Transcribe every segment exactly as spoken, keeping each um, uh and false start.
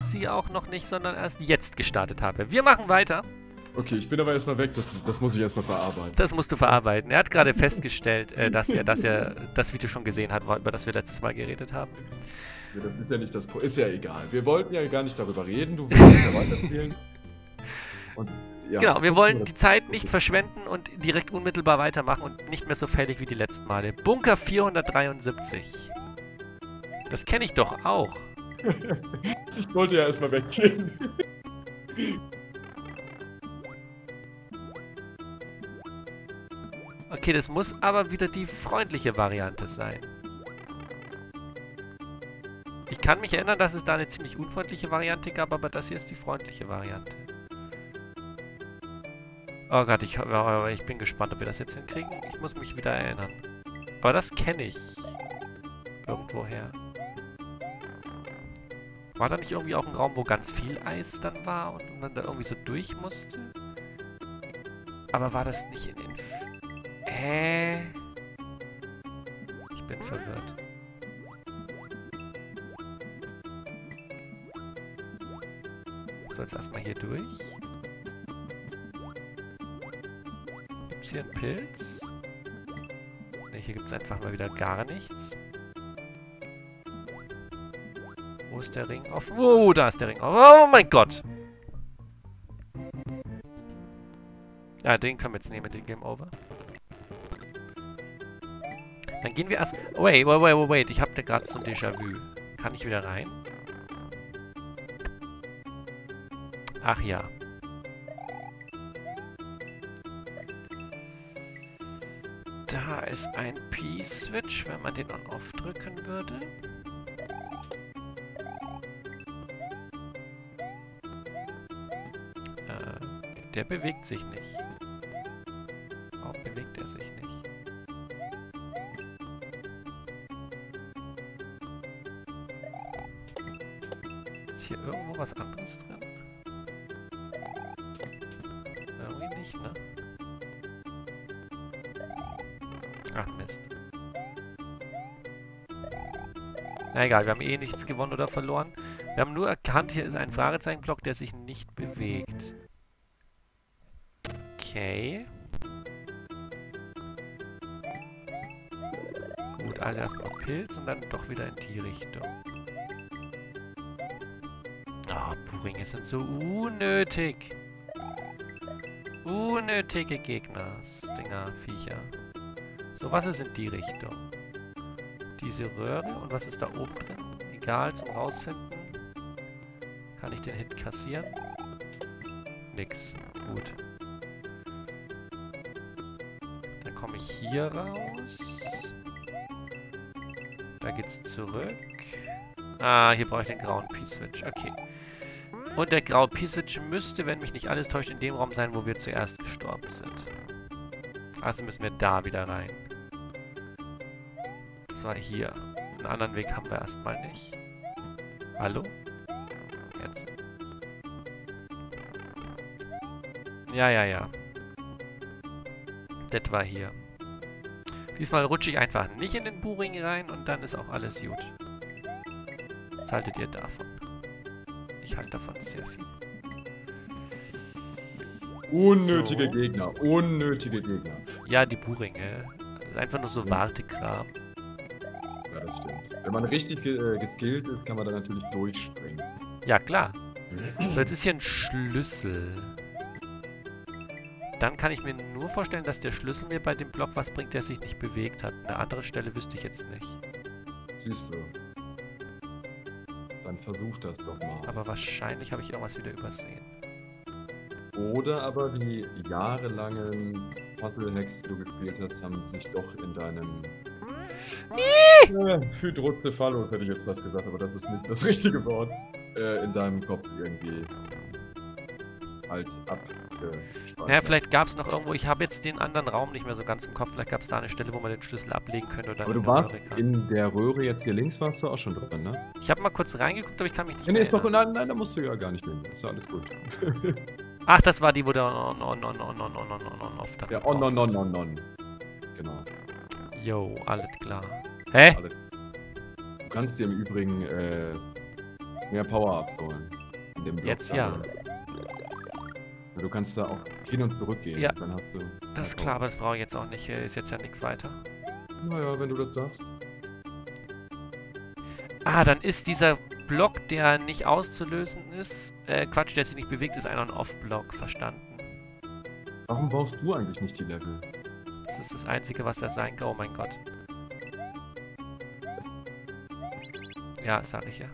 sie auch noch nicht, sondern erst jetzt gestartet habe. Wir machen weiter. Okay, ich bin aber erstmal weg, das, das muss ich erstmal verarbeiten. Das musst du verarbeiten. Er hat gerade festgestellt, äh, dass er, dass er das Video schon gesehen hat, über das wir letztes Mal geredet haben. Ja, das ist ja nicht das Pro ist ja egal. Wir wollten ja gar nicht darüber reden, du willst ja weiterspielen. Und, ja, genau, wir wollen die Zeit nicht verschwenden und direkt unmittelbar weitermachen und nicht mehr so fällig wie die letzten Male. Bunker vierhundertdreiundsiebzig. Das kenne ich doch auch. Ich wollte ja erstmal weggehen. Okay, das muss aber wieder die freundliche Variante sein. Ich kann mich erinnern, dass es da eine ziemlich unfreundliche Variante gab, aber das hier ist die freundliche Variante. Oh Gott, ich, ich bin gespannt, ob wir das jetzt hinkriegen. Ich muss mich wieder erinnern. Aber das kenne ich. Irgendwoher. War da nicht irgendwie auch ein Raum, wo ganz viel Eis dann war und man da irgendwie so durch musste? Aber war das nicht in den... Hä? Ich bin verwirrt. So, jetzt erstmal hier durch. Gibt's hier einen Pilz? Ne, hier gibt's einfach mal wieder gar nichts. Wo ist der Ring offen? Oh, da ist der Ring offen. Oh mein Gott! Ja, den können wir jetzt nehmen, den Game Over. Dann gehen wir erst... Wait, wait, wait, wait, wait. Ich habe da gerade so ein Déjà-vu. Kann ich wieder rein? Ach ja. Da ist ein P-Switch, wenn man den on-off drücken würde. Äh, der bewegt sich nicht. Warum bewegt er sich nicht? Ist hier irgendwo was anderes drin? Irgendwie nicht, ne? Ach Mist. Na egal, wir haben eh nichts gewonnen oder verloren. Wir haben nur erkannt, hier ist ein Fragezeichenblock, der sich nicht bewegt. Okay. Gut, also erstmal Pilz und dann doch wieder in die Richtung. Ah, oh, Buringe sind so unnötig. Unnötige Gegner, Dinger, Viecher. So, was ist in die Richtung? Diese Röhre und was ist da oben drin? Egal, zum Rausfinden. Kann ich den Hit kassieren? Nix. Gut. Dann komme ich hier raus. Da geht's zurück. Ah, hier brauche ich den grauen P-Switch. Okay. Und der graue P-Switch müsste, wenn mich nicht alles täuscht, in dem Raum sein, wo wir zuerst gestorben sind. Also müssen wir da wieder rein. Das war hier. Einen anderen Weg haben wir erstmal nicht. Hallo? Jetzt. Ja, ja, ja. Das war hier. Diesmal rutsche ich einfach nicht in den Buring rein und dann ist auch alles gut. Was haltet ihr davon? Ich halte davon sehr viel. Unnötige so. Gegner, unnötige Gegner. Ja, die Buringe. Das ist einfach nur so Ja. Wartekram. Ja, das stimmt. Wenn man richtig ge äh, geskillt ist, kann man da natürlich durchspringen. Ja, klar. So, jetzt ist hier ein Schlüssel. Dann kann ich mir nur vorstellen, dass der Schlüssel mir bei dem Block was bringt, der sich nicht bewegt hat. Eine andere Stelle wüsste ich jetzt nicht. Siehst du. Dann versuch das doch mal. Aber wahrscheinlich habe ich irgendwas wieder übersehen. Oder aber die jahrelangen Puzzle-Hacks, die du gespielt hast, haben sich doch in deinem... Äh, Hydrocephalus hätte ich jetzt was gesagt, aber das ist nicht das richtige Wort. Äh, in deinem Kopf irgendwie halt abgespeichert. Naja, vielleicht gab es noch irgendwo, ich habe jetzt den anderen Raum nicht mehr so ganz im Kopf, vielleicht gab es da eine Stelle, wo man den Schlüssel ablegen könnte oder Aber du in warst der Röhre in der Röhre jetzt hier links, warst du auch schon drin, ne? Ich habe mal kurz reingeguckt, aber ich kann mich nicht Nee, nee, mehr ist doch, erinnern. nein, nein, da musst du ja gar nicht hin. Ist ja alles gut. Ach, das war die, wo der on, on, on, on, on, on, on, on, on, off dann Ja, on, on, on, on, on. Genau. Jo, alles klar. Hä? Alle. Du kannst dir im Übrigen äh, mehr Power-Ups holen. In dem Block Jetzt da ja. links. Du kannst da auch hin und zurück gehen. Ja. Dann hast du Das ist klar, aber das brauche ich jetzt auch nicht. Hier ist jetzt ja nichts weiter. Naja, wenn du das sagst. Ah, dann ist dieser Block, der nicht auszulösen ist, äh, Quatsch, der sich nicht bewegt, ist ein On-Off-Block. Verstanden. Warum baust du eigentlich nicht die Level? Das ist das Einzige, was da sein kann. Oh mein Gott. Ja, sag ich ja.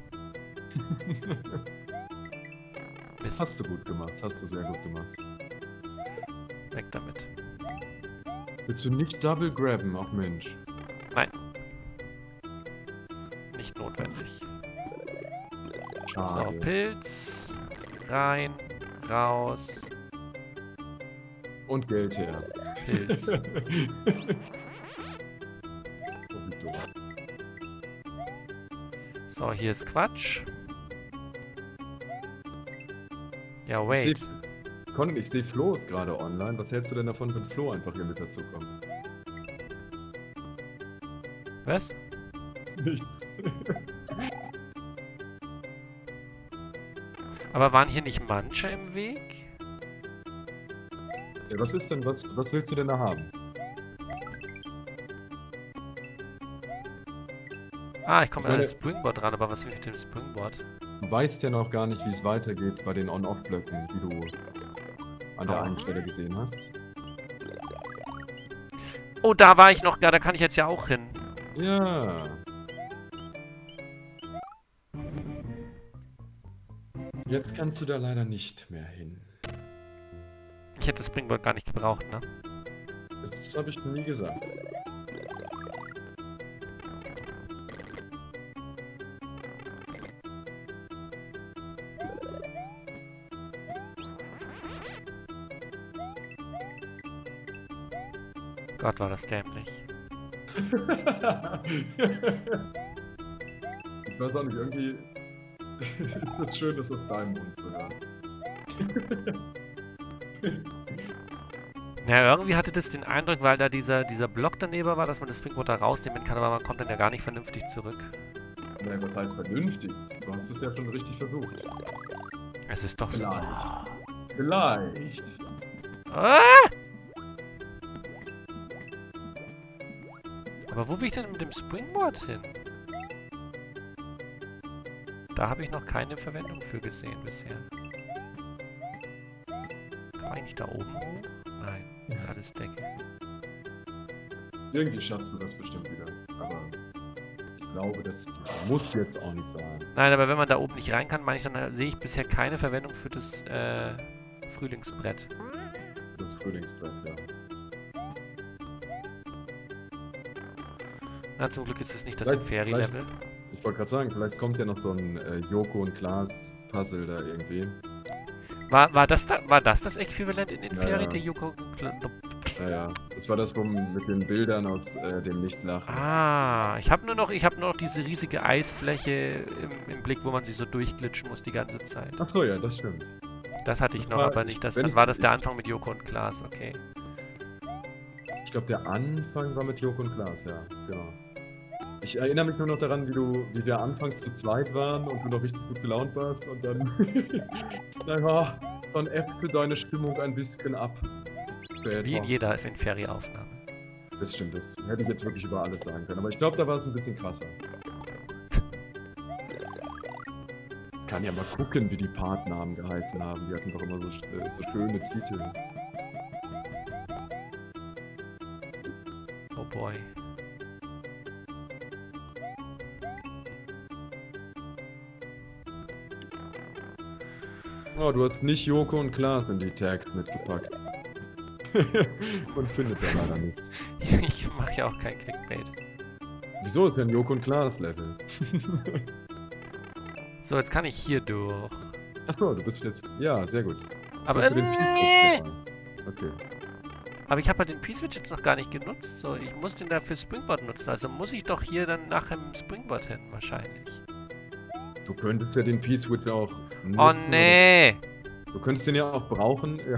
Mist. Hast du gut gemacht. Hast du sehr gut gemacht. Weg damit. Willst du nicht Double grabben? Ach Mensch. Nein. Nicht notwendig. Schade. So, Pilz. Rein. Raus. Und Geld her. Pilz. Oh, wie doof. So, hier ist Quatsch. Ja, Ich wait. seh, Colin, ich sehe Flo ist gerade online. Was hältst du denn davon, wenn Flo einfach hier mit dazu kommt? Was? Nichts. Aber waren hier nicht manche im Weg? Ja, was ist denn, was, was willst du denn da haben? Ah, ich komme Ich an meine- das Springboard ran, aber was will ich mit dem Springboard? Du weißt ja noch gar nicht, wie es weitergeht bei den On-Off-Blöcken, die du an der Oh. einen Stelle gesehen hast. Oh, da war ich noch gar, da kann ich jetzt ja auch hin. Ja. Jetzt kannst du da leider nicht mehr hin. Ich hätte das Springboard gar nicht gebraucht, ne? Das habe ich nie gesagt. Gott, war das dämlich. Ich weiß auch nicht, irgendwie ist es schön, das aus deinem Mund zu hören. Naja, irgendwie hatte das den Eindruck, weil da dieser, dieser Block daneben war, dass man das Springboard da rausnehmen kann, aber man kommt dann ja gar nicht vernünftig zurück. Naja, was heißt vernünftig? Du hast es ja schon richtig versucht. Es ist doch so. Vielleicht. Vielleicht. Ah! Aber wo will ich denn mit dem Springboard hin? Da habe ich noch keine Verwendung für gesehen bisher. Kann man eigentlich da oben hoch? Nein, das ist alles Decke. Irgendwie schaffst du das bestimmt wieder. Aber ich glaube, das muss jetzt auch nicht sein. Nein, aber wenn man da oben nicht rein kann, meine ich, dann sehe ich bisher keine Verwendung für das äh, Frühlingsbrett. Das Frühlingsbrett, ja. Na, zum Glück ist es nicht das Vielleicht- Inferi-Level. Ich wollte gerade sagen, vielleicht kommt ja noch so ein äh, Joko und Klaas Puzzle da irgendwie. War, war, das da, war das das Äquivalent in Inferi, ja. der Yoko? Naja, das war das wo mit den Bildern aus äh, dem Nichtlachen. Ah, ich habe nur noch, ich habe nur noch diese riesige Eisfläche im, im Blick, wo man sich so durchglitschen muss die ganze Zeit. Ach so, ja, das stimmt. Das hatte ich Das noch, war- aber nicht das. wenn Dann ich- war das der ich- Anfang mit Joko und Klaas, okay. Ich glaube, der Anfang war mit Joko und Klaas, ja, genau. Ich erinnere mich nur noch daran, wie du, wie wir anfangs zu zweit waren und du noch richtig gut gelaunt warst und dann, dann war, dann ebbte deine Stimmung ein bisschen ab. Später. Wie in jeder Inferi-Aufnahme. Das stimmt, das hätte ich jetzt wirklich über alles sagen können, aber ich glaube, da war es ein bisschen krasser. Kann ja mal gucken, wie die Partnamen geheißen haben. Die hatten doch immer so, äh, so schöne Titel. Oh boy. Oh, du hast nicht Joko und Klaas in die Tags mitgepackt. Und findet er leider nicht. Ich mache ja auch kein Clickbait. Wieso ist ja ein Joko und Klaas Level? So, jetzt kann ich hier durch. Achso, du bist jetzt. Ja, sehr gut. Aber, Jetzt hast du den äh, Peach Okay. aber ich habe halt den P-Switch jetzt noch gar nicht genutzt. So, ich muss den dafür Springboard nutzen. Also muss ich doch hier dann nach dem Springboard hin, wahrscheinlich. Du könntest ja den P-Switch auch. Nutzen, Oh nee! Du könntest den ja auch brauchen. Ja.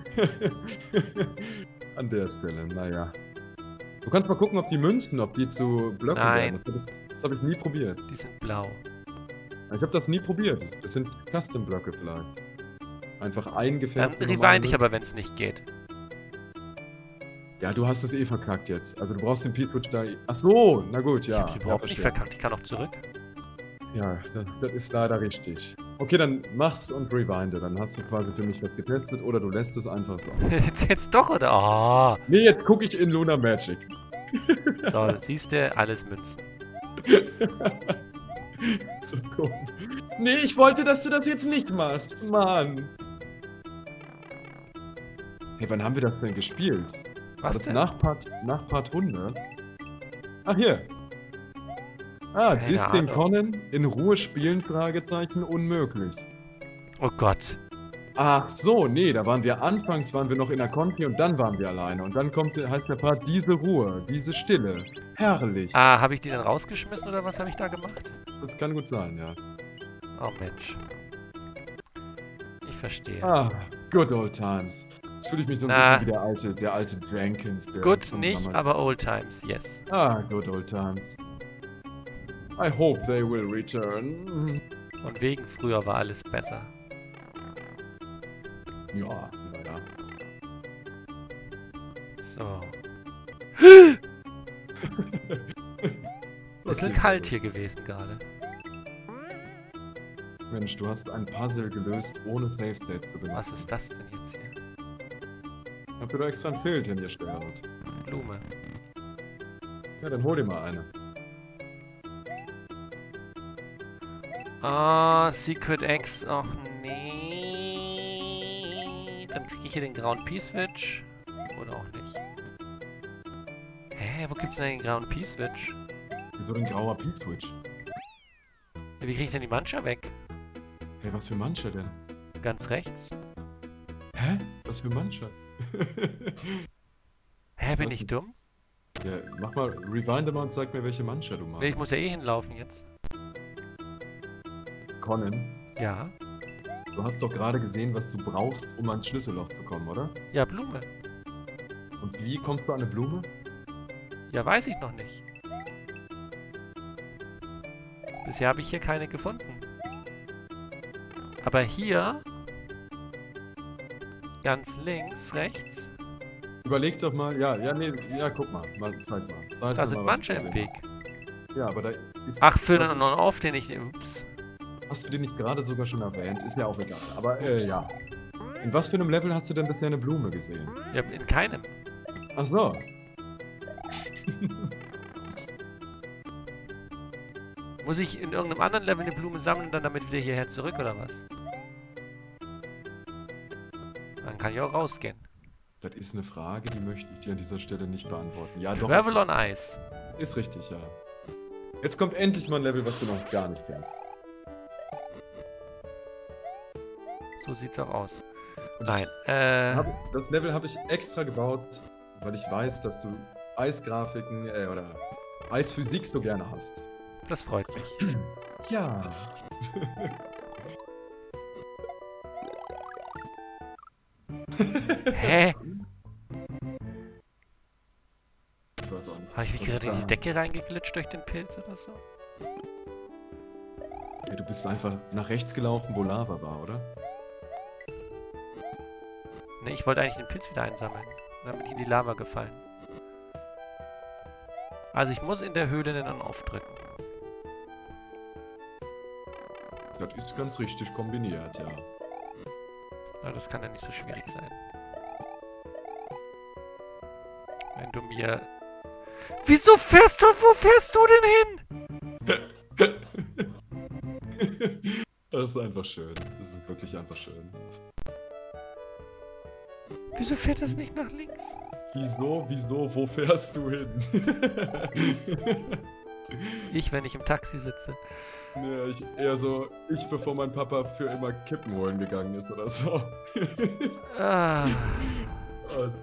An der Stelle, naja. Du kannst mal gucken, ob die Münzen, ob die zu Blöcken Nein. werden. Das habe ich, das hab ich nie probiert. Die sind blau. Ich habe das nie probiert. Das sind Custom-Blöcke vielleicht. Einfach Dann eingefärbt. rewind ich aber, wenn es nicht geht. Ja, du hast es eh verkackt jetzt. Also du brauchst den P-Switch da... Ach so, na gut, Ich ja. hab's ja, überhaupt nicht verstehe. verkackt. Ich kann auch zurück. Ja, das, das ist leider richtig. Okay, dann mach's und rewinde. Dann hast du quasi für mich was getestet oder du lässt es einfach so. jetzt, jetzt doch, oder? Oh. Nee, jetzt gucke ich in Luna Magic. So, siehst du, alles Münzen. So dumm. Nee, ich wollte, dass du das jetzt nicht machst. Mann. Hey, wann haben wir das denn gespielt? War Was das denn? nach Part, nach Part hundert? Ach, hier. Ah, Keine Disney Ahnung. Conan in Ruhe spielen? Fragezeichen, unmöglich. Oh Gott. Ach so, nee, da waren wir anfangs, waren wir noch in der Conti und dann waren wir alleine. Und dann kommt, heißt der Part, diese Ruhe, diese Stille. Herrlich. Ah, habe ich die dann rausgeschmissen oder was habe ich da gemacht? Das kann gut sein, ja. Oh Mensch. Ich verstehe. Ah, good old times. Jetzt fühle ich mich so ein Na. bisschen wie der alte, der alte Jenkins. Der Gut, von nicht, damals- aber old times, yes. Ah, good old times. I hope they will return. Und wegen früher war alles besser. Ja, naja. So. Bisschen kalt hier gewesen gerade. Mensch, du hast ein Puzzle gelöst, ohne Save State zu benutzen. Was ist das denn jetzt hier? Hab dir da extra ein Schild hingestellt. Blume. Ja, dann hol dir mal eine. Ah, Secret Eggs. Och nee. Dann kriege ich hier den grauen P-Switch. Oder auch nicht. Hä, wo gibt's denn den grauen P-Switch? Wieso den grauer P-Switch? Ja, wie kriege ich denn die Mancha weg? Hey, was für Mancha denn? Ganz rechts. Hä? Was für Mancha? Hä, bin weiß ich nicht. dumm? Ja, mach mal, rewind mal und sag mir, welche Mancha du machst. Nee, ich muss ja eh hinlaufen jetzt. Conan, Ja. du hast doch gerade gesehen, was du brauchst, um ans Schlüsselloch zu kommen, oder? Ja, Blume. Und wie kommst du an eine Blume? Ja, weiß ich noch nicht. Bisher habe ich hier keine gefunden. Aber hier, ganz links, rechts, Überleg doch mal, ja, ja, nee, ja, guck mal, mal zeig mal. Zeig da mir sind mal, was manche du im gesehen Weg. hast. Ja, aber da ist... Ach, für den noch auf, den ich... Ups. Hast du den nicht gerade sogar schon erwähnt? Ist ja auch egal. Aber, äh, Ups. ja. In was für einem Level hast du denn bisher eine Blume gesehen? Ja, in keinem. Ach so. Muss ich in irgendeinem anderen Level eine Blume sammeln und dann damit wieder hierher zurück, oder was? Dann kann ich auch rausgehen. Das ist eine Frage, die möchte ich dir an dieser Stelle nicht beantworten. Ja, doch. Travel Ist, on Ice. ist richtig, ja. Jetzt kommt endlich mal ein Level, was du noch gar nicht kennst. So sieht's auch aus. Und Nein, äh... Hab, das Level habe ich extra gebaut, weil ich weiß, dass du Eisgrafiken äh, oder Eisphysik so gerne hast. Das freut mich. Ja. Hä? Ich weiß auch nicht. Habe ich mich Was gerade ist in die da? Decke reingeglitscht durch den Pilz oder so? Hey, du bist einfach nach rechts gelaufen, wo Lava war, oder? Ne, ich wollte eigentlich den Pilz wieder einsammeln. Dann bin ich in die Lava gefallen. Also ich muss in der Höhle den On-Off drücken. Das ist ganz richtig kombiniert, ja. Na, das kann ja nicht so schwierig sein. Wenn du mir... Wieso fährst du... Wo fährst du denn hin? Das ist einfach schön. Das ist wirklich einfach schön. Wieso fährt das nicht nach links? Wieso, wieso, wo fährst du hin? Ich, wenn ich im Taxi sitze. Nee, ich, eher so, ich bevor mein Papa für immer Kippen holen gegangen ist oder so. Ah, Also.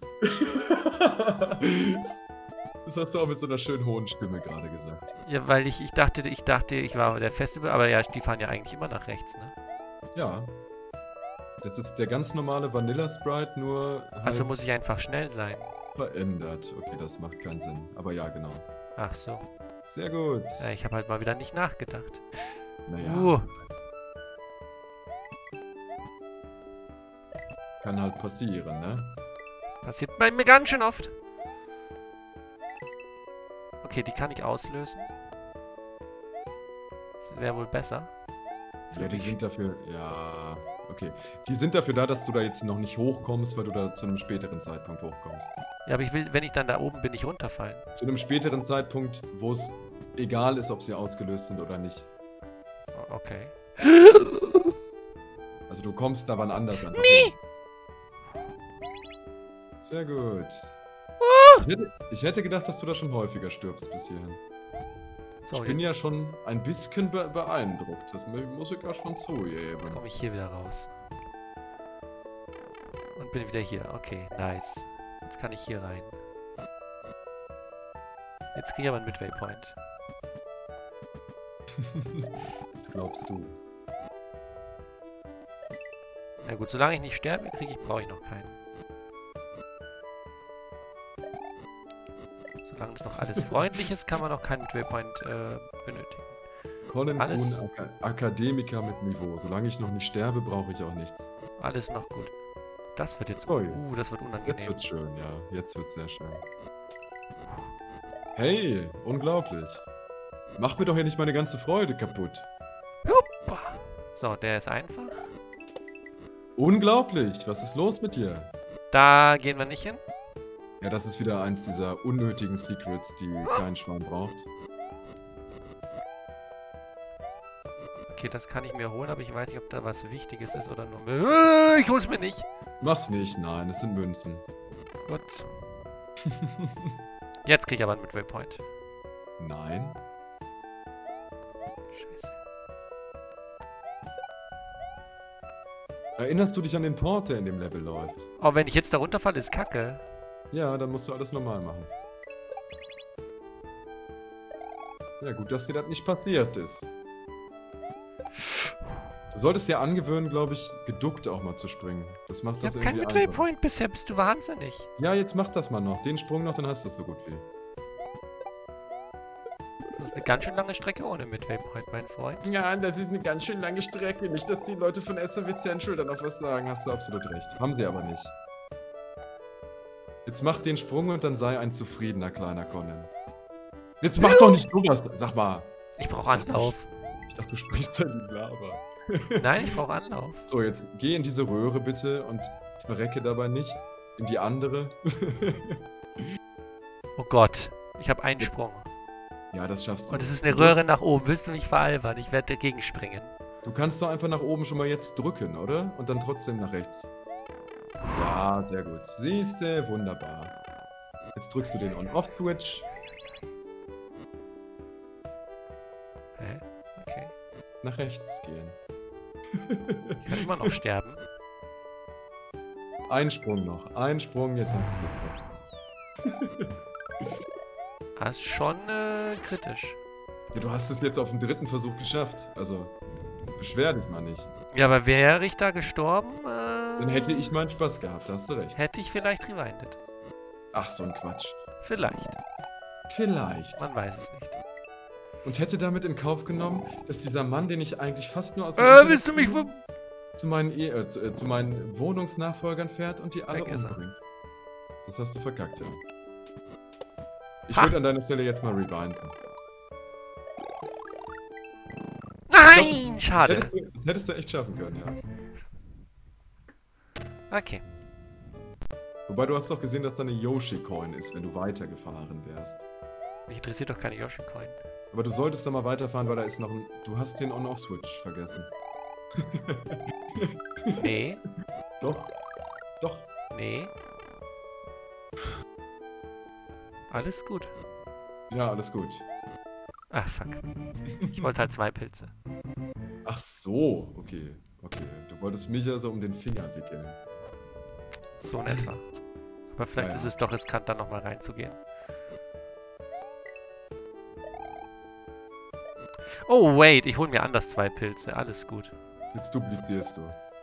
Das hast du auch mit so einer schönen hohen Stimme gerade gesagt. ja, weil ich, ich dachte, ich dachte, ich war der Festival, aber ja, die fahren ja eigentlich immer nach rechts, ne? Ja. Das ist der ganz normale Vanilla Sprite, nur halt Also muss ich einfach schnell sein. verändert. Okay, das macht keinen Sinn. Aber ja, genau. Ach so. Sehr gut. Ja, ich habe halt mal wieder nicht nachgedacht. Naja. Uh. Kann halt passieren, ne? Passiert bei mir ganz schön oft. Okay, die kann ich auslösen. Das wäre wohl besser. Ja, die sind dafür... Ja, okay. Die sind dafür da, dass du da jetzt noch nicht hochkommst, weil du da zu einem späteren Zeitpunkt hochkommst. Ja, aber ich will, wenn ich dann da oben bin, nicht runterfallen. Zu einem späteren Zeitpunkt, wo es egal ist, ob sie ausgelöst sind oder nicht. Oh, okay. Also du kommst da wann anders einfach Nee. hin. Sehr gut. Ich hätte, ich hätte gedacht, dass du da schon häufiger stirbst bis hierhin. So, Ich bin jetzt, ja schon ein bisschen be beeindruckt. Das mu- muss ich ja schon zugeben. jetzt komme ich hier wieder raus. Und bin wieder hier. Okay, nice. Jetzt kann ich hier rein. Jetzt kriege ich aber einen Midway Point. Das glaubst du. Na gut, solange ich nicht sterbe, kriege ich, brauche ich noch keinen. Solange es noch alles freundlich ist, kann man noch keinen Midway Point äh, benötigen. Colin Alles- Kuhn, Aka Akademiker mit Niveau. Solange ich noch nicht sterbe, brauche ich auch nichts. Alles noch gut. Das wird jetzt Oh gut. ja. Uh, das wird Jetzt unangenehm. wird's schön, ja. Jetzt wird's sehr schön. Hey, unglaublich. Mach mir doch hier nicht meine ganze Freude kaputt. Huppa. So, der ist einfach. Unglaublich. Was ist los mit dir? Da gehen wir nicht hin. Ja, das ist wieder eins dieser unnötigen Secrets, die kein Schwein braucht. Okay, das kann ich mir holen, aber ich weiß nicht, ob da was Wichtiges ist oder nur... Äh, Ich hol's mir nicht. Mach's nicht, nein, es sind Münzen. Gut. Jetzt krieg ich aber einen Midway Point. Nein. Scheiße. Erinnerst du dich an den Port, der in dem Level läuft? Oh, wenn ich jetzt da runterfalle, ist Kacke. Ja, dann musst du alles normal machen. Ja, gut, dass dir das nicht passiert ist. Du solltest dir angewöhnen, glaube ich, geduckt auch mal zu springen. Das macht Ich das hab keinen irgendwie Midway einfacher. Point bisher, bist du wahnsinnig. Ja, jetzt mach das mal noch. Den Sprung noch, dann hast du es so gut wie. Das ist eine ganz schön lange Strecke ohne Midway Point, mein Freund. Ja, das ist eine ganz schön lange Strecke. Nicht, dass die Leute von S M W Central dann noch was sagen. Hast du absolut recht. Haben sie aber nicht. Jetzt mach den Sprung und dann sei ein zufriedener kleiner Conan. Jetzt mach doch nicht sowas. Sag mal. Ich brauche dachte, Anlauf. Ich dachte, du sprichst da in die Lava. Nein, ich brauche Anlauf. So, jetzt geh in diese Röhre bitte und verrecke dabei nicht. In die andere. Oh Gott, ich habe einen Sprung. Ja, das schaffst du. Und es ist eine Röhre nach oben. Willst du mich veralbern? Ich werde dagegen springen. Du kannst doch einfach nach oben schon mal jetzt drücken, oder? Und dann trotzdem nach rechts. Ja, sehr gut. Siehste, wunderbar. Jetzt drückst du den On-Off-Switch. Hä? Okay. Nach rechts gehen. Ich kann immer noch sterben. Ein Sprung noch. Ein Sprung, jetzt hast du es. Das ist schon äh, kritisch. Ja, du hast es jetzt auf dem dritten Versuch geschafft. Also, beschwer dich mal nicht. Ja, aber wäre ich da gestorben, äh, Dann hätte ich meinen Spaß gehabt, da hast du recht. hätte ich vielleicht rewindet. Ach, so ein Quatsch. Vielleicht. Vielleicht. Man weiß es nicht. Und hätte damit in Kauf genommen, dass dieser Mann, den ich eigentlich fast nur aus dem Äh, Internet willst du mich kenne, ver... zu meinen, e äh, zu, äh, zu meinen Wohnungsnachfolgern fährt und die alle Weg ist er. umbringt. Das hast du verkackt, ja. Ich Ha! würde an deiner Stelle jetzt mal rewinden. Nein, Das schade. hättest, du, das hättest du echt schaffen können, ja. Okay. Wobei du hast doch gesehen, dass da eine Yoshi-Coin ist, wenn du weitergefahren wärst. Mich interessiert doch keine Yoshi-Coin. Aber du solltest da mal weiterfahren, weil da ist noch ein... Du hast den On-Off-Switch vergessen. Nee, Doch. Doch. nee. Alles gut. Ja, alles gut. Ach, fuck. Ich wollte halt zwei Pilze. Ach so, okay. Okay. Du wolltest mich ja so um den Finger wickeln. So in etwa. Aber vielleicht Ja, ja. ist es doch riskant, da nochmal reinzugehen. Oh, wait, ich hole mir anders zwei Pilze. Alles gut. Jetzt duplizierst du.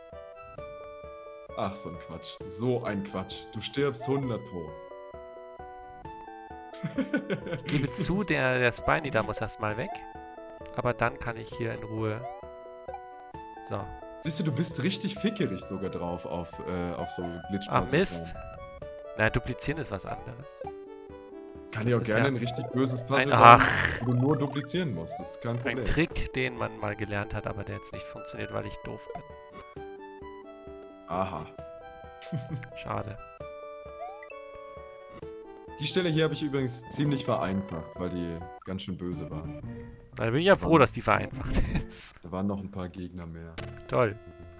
Ach, so ein Quatsch. So ein Quatsch. Du stirbst hundert pro. Ich gebe zu, der, der Spiny da muss erstmal weg. Aber dann kann ich hier in Ruhe... So. Siehst du, du bist richtig fickerig sogar drauf auf, äh, auf so glitch Ah, Mist. Na, duplizieren ist was anderes. Kann Das ja auch ist gerne ja ein richtig böses Puzzle ein- bauen, Ach. wo du nur duplizieren musst. Das ist kein Problem. Ein Trick, den man mal gelernt hat, aber der jetzt nicht funktioniert, weil ich doof bin. Aha. Schade. Die Stelle hier habe ich übrigens ziemlich vereinfacht, weil die ganz schön böse war. Da bin ich ja froh, dass die vereinfacht ist. Da waren noch ein paar Gegner mehr. Toll.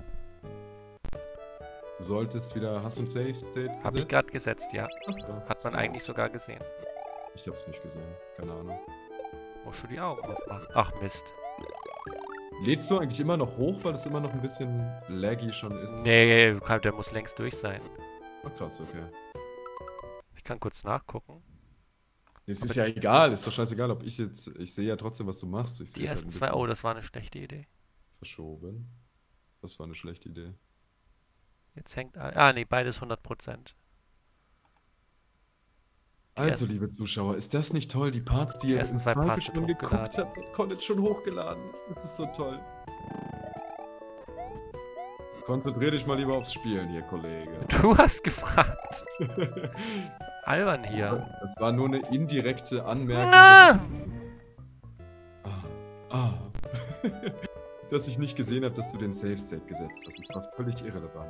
Du solltest wieder... Hast du ein Safe State gesetzt? Habe ich gerade gesetzt, ja. Ach ja, Hat man so. eigentlich sogar gesehen. Ich hab's nicht gesehen. Keine Ahnung. Muss schon die Augen aufmachen. Ach Mist. Lädst du eigentlich immer noch hoch, weil es immer noch ein bisschen laggy schon ist? Nee, der muss längst durch sein. Oh, krass, okay. Ich kann kurz nachgucken. Es ist ja egal, ist doch scheißegal, ob ich jetzt... Ich sehe ja trotzdem, was du machst. Ich Die sehe es ersten halt ein zwei... bisschen Oh, das war eine schlechte Idee. verschoben. Das war eine schlechte Idee. Jetzt hängt... Ah, nee, beides hundert Prozent. Also, liebe Zuschauer, ist das nicht toll? Die Parts, die ihr ersten im zwei Zweifel Parts schon sind geguckt hochgeladen. habt, konntet schon hochgeladen. Das ist so toll. Konzentrier dich mal lieber aufs Spielen hier, Kollege. Du hast gefragt. Albern hier. Das war nur eine indirekte Anmerkung, Ah! dass, ah, ah, dass ich nicht gesehen habe, dass du den Safe State gesetzt hast. Das war völlig irrelevant.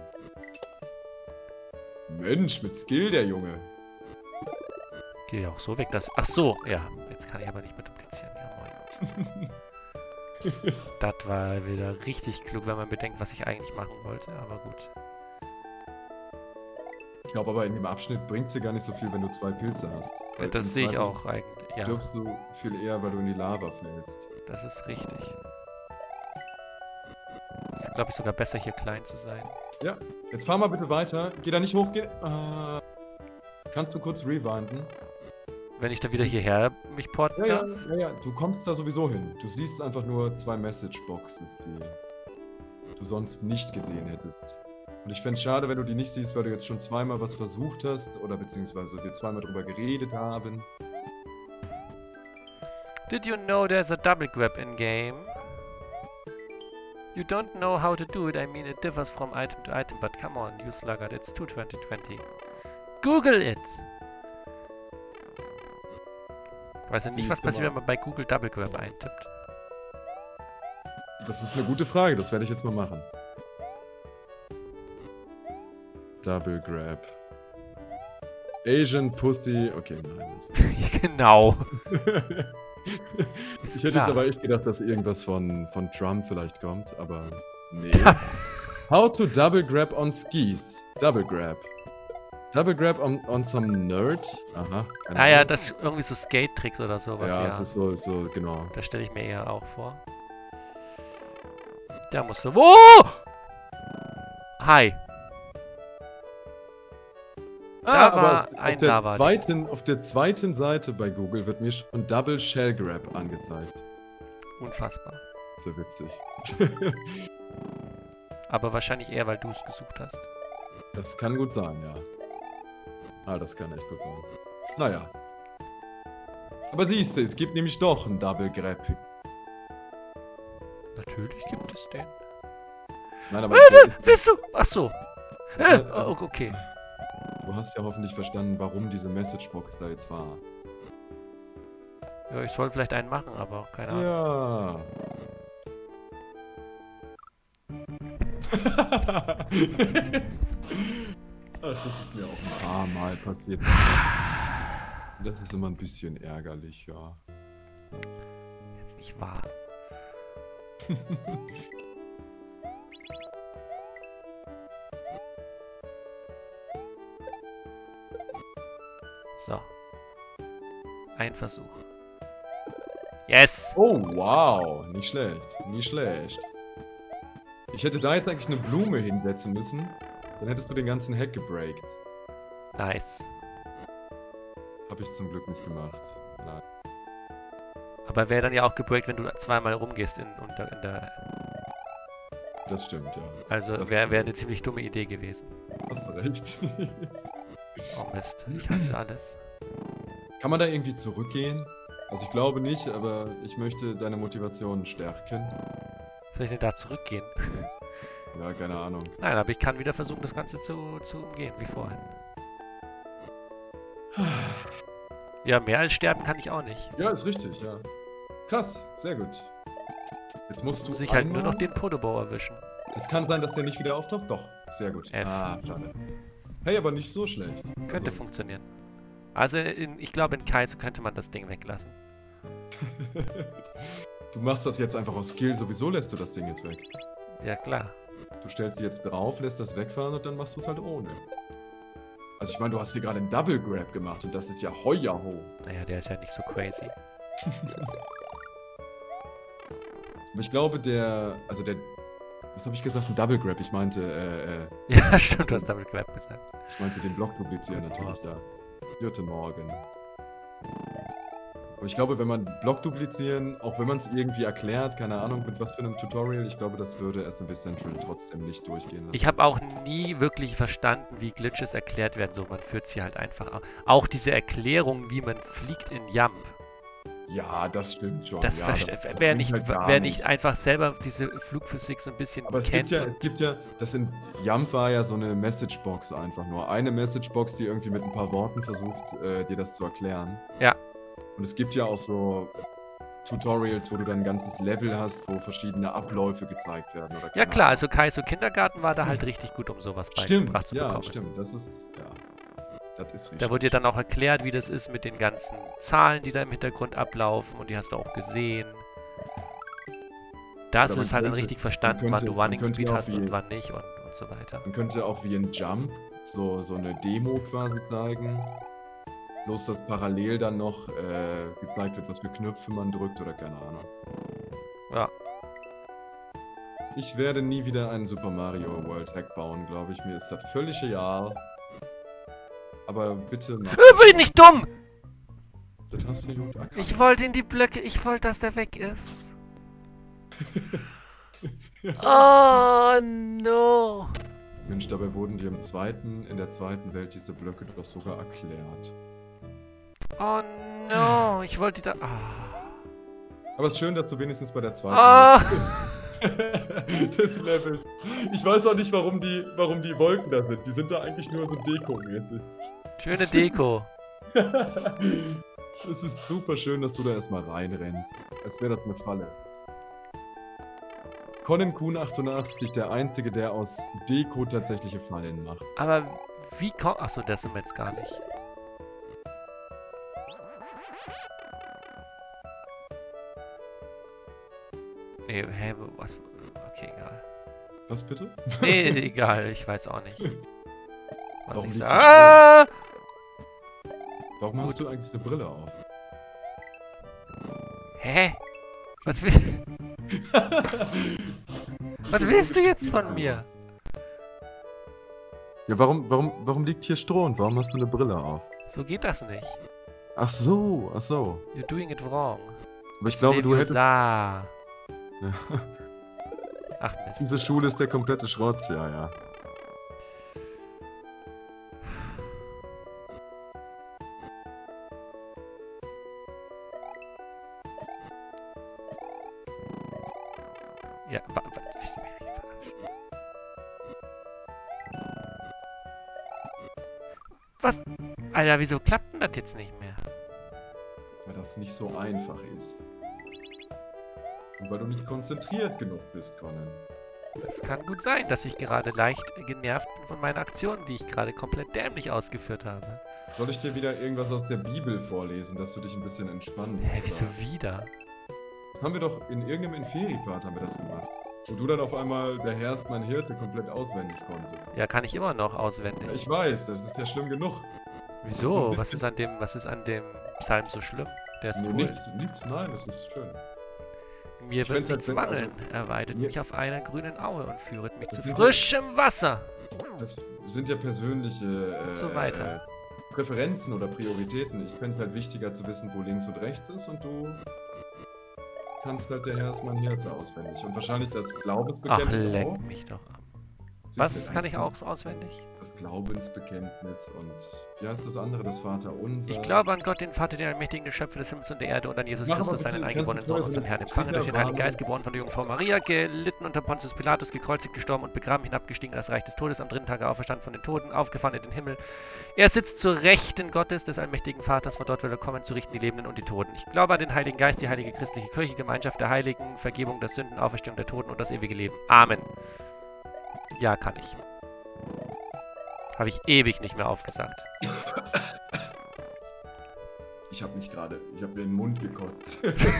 Mensch, mit Skill, der Junge. Geh ja auch so weg, dass... Ach so, ja. Jetzt kann ich aber nicht mehr duplizieren. Ja, moin. Das war wieder richtig klug, wenn man bedenkt, was ich eigentlich machen wollte. Aber gut. Ich glaube aber, in dem Abschnitt bringt es dir gar nicht so viel, wenn du zwei Pilze hast. Weil Das im sehe ich Zweifel auch eigentlich. Ja, stirbst du viel eher, weil du in die Lava fällst. das ist richtig. Es ist, glaube ich, sogar besser, hier klein zu sein. Ja, jetzt fahr mal bitte weiter. Geh da nicht hoch, geh... Ah. Kannst du kurz rewinden? Wenn ich dann wieder hierher mich porten Ja, ja, darf? ja, ja, du kommst da sowieso hin. Du siehst einfach nur zwei Message-Boxes, die du sonst nicht gesehen hättest. Und ich fände es schade, wenn du die nicht siehst, weil du jetzt schon zweimal was versucht hast oder beziehungsweise wir zweimal drüber geredet haben. Did you know there's a double grab in game? You don't know how to do it. I mean, it differs from item to item, but come on, you sluggard, it's two twenty twenty. Google it! Ich weiß ja nicht, was Siehst du passiert, mal. wenn man bei Google Double Grab eintippt. Das ist eine gute Frage, das werde ich jetzt mal machen. Double Grab. Asian Pussy. Okay, nein. Das Genau. ich hätte jetzt aber echt gedacht, dass irgendwas von, von Trump vielleicht kommt, aber nee. How to double grab on skis. Double grab. Double grab on, on some nerd. Aha. keine Ah ja, Ahnung. das ist irgendwie so Skate-Tricks oder sowas, Ja, ja. es ist so, so, genau. Das stelle ich mir eher auch vor. Da musst du... Wo? Hi. Da war ein auf der, Lava. zweiten, auf der zweiten Seite bei Google wird mir schon Double Shell Grab angezeigt. Unfassbar. So witzig. Aber wahrscheinlich eher, weil du es gesucht hast. Das kann gut sein, ja. Ah, das kann echt gut sein. Naja. Aber siehst du, es gibt nämlich doch einen Double Grab. Natürlich gibt es den. Nein, aber Äh, der ist- Bist du? Ach so. Äh, Ja, oh, okay. du hast ja hoffentlich verstanden, warum diese Messagebox da jetzt war. Ja, ich soll vielleicht einen machen, aber keine Ahnung. Ja. Ach, das ist mir auch ein paar Mal passiert. Das ist immer ein bisschen ärgerlich, ja. Jetzt nicht wahr. So. Ein Versuch. Yes! Oh, wow. Nicht schlecht. Nicht schlecht. Ich hätte da jetzt eigentlich eine Blume hinsetzen müssen. Dann hättest du den ganzen Hack gebreakt. Nice. Habe ich zum Glück nicht gemacht. Nein. Aber wäre dann ja auch gebreakt, wenn du zweimal rumgehst in, unter, in der... Das stimmt, ja. Also Das wäre kann- wär eine ziemlich dumme Idee gewesen. Hast recht. Oh Mist, ich hasse alles. Kann man da irgendwie zurückgehen? Also ich glaube nicht, aber ich möchte deine Motivation stärken. Soll ich denn da zurückgehen? Ja, keine Ahnung. Nein, aber ich kann wieder versuchen, das Ganze zu, zu umgehen, wie vorhin. Ja, mehr als sterben kann ich auch nicht. Ja, ist richtig, ja. Krass, sehr gut. Jetzt musst Jetzt du muss ich halt nur einmal- noch den Podobo erwischen. Das kann sein, dass der nicht wieder auftaucht? Doch, sehr gut. F. Ah, schade. Hey, aber nicht so schlecht. Könnte Also, funktionieren. Also in, ich glaube, in Kaizo könnte man das Ding weglassen. du machst das jetzt einfach aus Skill, sowieso lässt du das Ding jetzt weg. Ja, klar. Du stellst sie jetzt drauf, lässt das wegfahren und dann machst du es halt ohne. Also ich meine, du hast hier gerade einen Double Grab gemacht und das ist ja heuerho. Naja, der ist ja nicht so crazy. Aber ich glaube, der, also der, was habe ich gesagt? Ein Double Grab. Ich meinte, äh, äh, Ja, stimmt, du hast Double Grab gesagt. ich meinte den Block duplizieren natürlich, ja. Guten Morgen. Aber ich glaube, wenn man Block duplizieren, auch wenn man es irgendwie erklärt, keine Ahnung, mit was für einem Tutorial, ich glaube, das würde S M B Central trotzdem nicht durchgehen lassen. Ich habe auch nie wirklich verstanden, wie Glitches erklärt werden. So, man führt sie halt einfach au- Auch diese Erklärung, wie man fliegt in Jump. Ja, das stimmt schon. Das ja, verste- das wer bringt nicht, halt gar wer nicht einfach selber diese Flugphysik so ein bisschen Aber es kennt. gibt ja, und- es gibt ja, das in Jump war ja so eine Messagebox einfach nur. Eine Messagebox, die irgendwie mit ein paar Worten versucht, äh, dir das zu erklären. Ja. Und es gibt ja auch so Tutorials, wo du dann ein ganzes Level hast, wo verschiedene Abläufe gezeigt werden. Oder Ja keine klar, Ahnung. also Kaizo Kindergarten war da halt richtig gut, um sowas Stimmt, beigebracht zu ja, bekommen. stimmt. Das ist, ja, das ist richtig. Da wurde dir dann auch erklärt, wie das ist mit den ganzen Zahlen, die da im Hintergrund ablaufen, und die hast du auch gesehen. Da hast Oder du man es halt dann könnte- richtig verstanden, man wann könnte- du man Running könnte Speed ja auch hast wie- und wann nicht und, und so weiter. Man könnte auch wie in Jump so, so eine Demo quasi zeigen. Bloß, dass parallel dann noch äh, gezeigt wird, was für Knöpfe man drückt oder keine Ahnung. Ja. Ich werde nie wieder einen Super Mario World Hack bauen, glaube ich. Mir ist das völlig egal. Aber bitte mach. Äh, bin ich nicht dumm! Das hast du gut erkannt. Ich wollte in die Blöcke, ich wollte, dass der weg ist. Oh no! Mensch, dabei wurden dir im zweiten, in der zweiten Welt diese Blöcke doch sogar erklärt. Oh no! Ich wollte die da. Ah. Aber es ist schön, dass du wenigstens bei der zweiten Ah. Hälfte des Levels. Ich weiß auch nicht, warum die, warum die Wolken da sind. Die sind da eigentlich nur so dekomäßig. Schöne Deko. Es ist super schön, dass du da erstmal reinrennst. Als wäre das eine Falle. Conan Kuhn achtundachtzig, der Einzige, der aus Deko tatsächliche Fallen macht. Aber wie kommt. Achso, das sind wir jetzt gar nicht. Nee, hä, was? Okay, egal. Was bitte? Nee, egal, ich weiß auch nicht. Was Warum ich liegt sag. die Ah! Warum hast du eigentlich eine Brille auf? Hä? Was, will, was willst du jetzt von mir? Ja, warum, warum, warum liegt hier Stroh und warum hast du eine Brille auf? So geht das nicht. Ach so, ach so. You're doing it wrong. Aber ich glaube, du hättest... Ja. Ja. Ach Mist. Diese Schule ist der komplette Schrott, ja, ja. Ja, wa, wa, willst du mich verarschen? Was? Alter, wieso klappt denn das jetzt nicht mehr? Weil das nicht so einfach ist. Und weil du nicht konzentriert genug bist, Conan. Es kann gut sein, dass ich gerade leicht genervt bin von meiner Aktion, die ich gerade komplett dämlich ausgeführt habe. Soll ich dir wieder irgendwas aus der Bibel vorlesen, dass du dich ein bisschen entspannst? Hä, oder? wieso wieder? Das haben wir doch in irgendeinem Inferi-Part haben wir das gemacht. Wo du dann auf einmal der Herr ist mein Hirte komplett auswendig konntest. Ja, kann ich immer noch auswendig. Ja, ich weiß, das ist ja schlimm genug. Wieso? Was ist an dem, was ist an dem Psalm so schlimm? Der ist Nee, cool. nichts, nichts, nein, das ist schön. Mir Ich wird fänd's halt nichts wenn- mangeln. also- er weidet mir- mich auf einer grünen Aue und führet mich Das zu sind ja- frischem Wasser. Das sind ja persönliche äh, so weiter. äh, Präferenzen oder Prioritäten. Ich fände es halt wichtiger zu wissen, wo links und rechts ist und du kannst halt der Herr ist mein Hirte auswendig. Und wahrscheinlich das Ach, Glaubensbekenntnis auch. leck mich doch ab. Was kann ich auch so auswendig? Das Glaubensbekenntnis und wie heißt das andere? Das Vaterunser. Ich glaube an Gott, den Vater, den allmächtigen Schöpfer des Himmels und der Erde und an Jesus Christus, seinen eingeborenen Sohn, unseren Herrn, empfangen durch den Heiligen Geist, geboren von der Jungfrau Maria, gelitten unter Pontius Pilatus, gekreuzigt, gestorben und begraben, hinabgestiegen in das Reich des Todes, am dritten Tage auferstanden von den Toten, aufgefahren in den Himmel. Er sitzt zur Rechten Gottes, des allmächtigen Vaters, von dort will er kommen, zu richten die Lebenden und die Toten. Ich glaube an den Heiligen Geist, die heilige christliche Kirche, Gemeinschaft der Heiligen, Vergebung der Sünden, Auferstehung der Toten und das ewige Leben. Amen. Ja, kann ich. Habe ich ewig nicht mehr aufgesagt. Ich habe mich gerade, ich habe mir in den Mund gekotzt.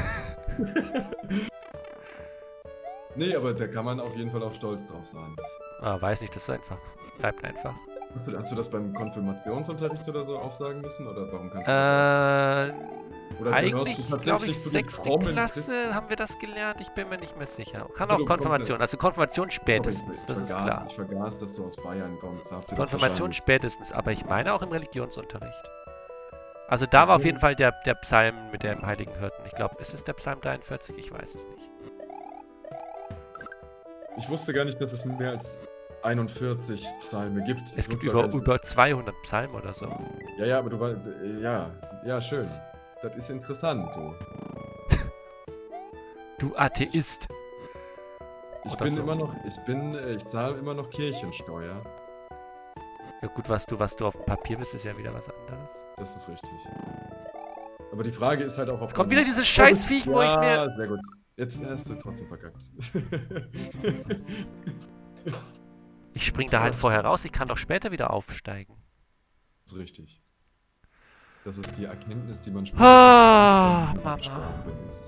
Nee, aber da kann man auf jeden Fall auch stolz drauf sein. Ah, weiß nicht, das ist einfach. Bleibt einfach. Hast du, hast du das beim Konfirmationsunterricht oder so aufsagen müssen? Oder warum kannst du das äh, Oder eigentlich, glaube ich, sechste Klasse haben wir das gelernt. Ich bin mir nicht mehr sicher. Kann Also auch Konfirmation. Also Konfirmation spätestens, Sorry, das ich ist vergaß, klar. Ich vergaß, dass du aus Bayern kommst. Habt ihr das Konfirmation wahrscheinlich- spätestens, aber ich meine auch im Religionsunterricht. Also da war auf jeden Fall der, der Psalm mit dem heiligen Hirten. Ich glaube, ist es der Psalm dreiundvierzig? Ich weiß es nicht. Ich wusste gar nicht, dass es mehr als einundvierzig Psalme gibt. Es Ich gibt wusste über, gar nicht- über zweihundert Psalmen oder so. Ja, ja, aber du warst. Ja, ja, schön. Das ist interessant, du. Du Atheist. Ich Oder bin so. immer noch, ich bin, äh, ich zahle immer noch Kirchensteuer. Ja gut, was du, was du auf dem Papier bist, ist ja wieder was anderes. Das ist richtig. Aber die Frage ist halt auch, ob Jetzt kommt man- wieder dieses Scheißviech, wo ich mir... Ja, sehr gut. Jetzt hast du trotzdem verkackt. Ich spring da halt vorher raus, ich kann doch später wieder aufsteigen. Das ist richtig. Das ist die Erkenntnis, die man Ah, später Mama. gestorben ist.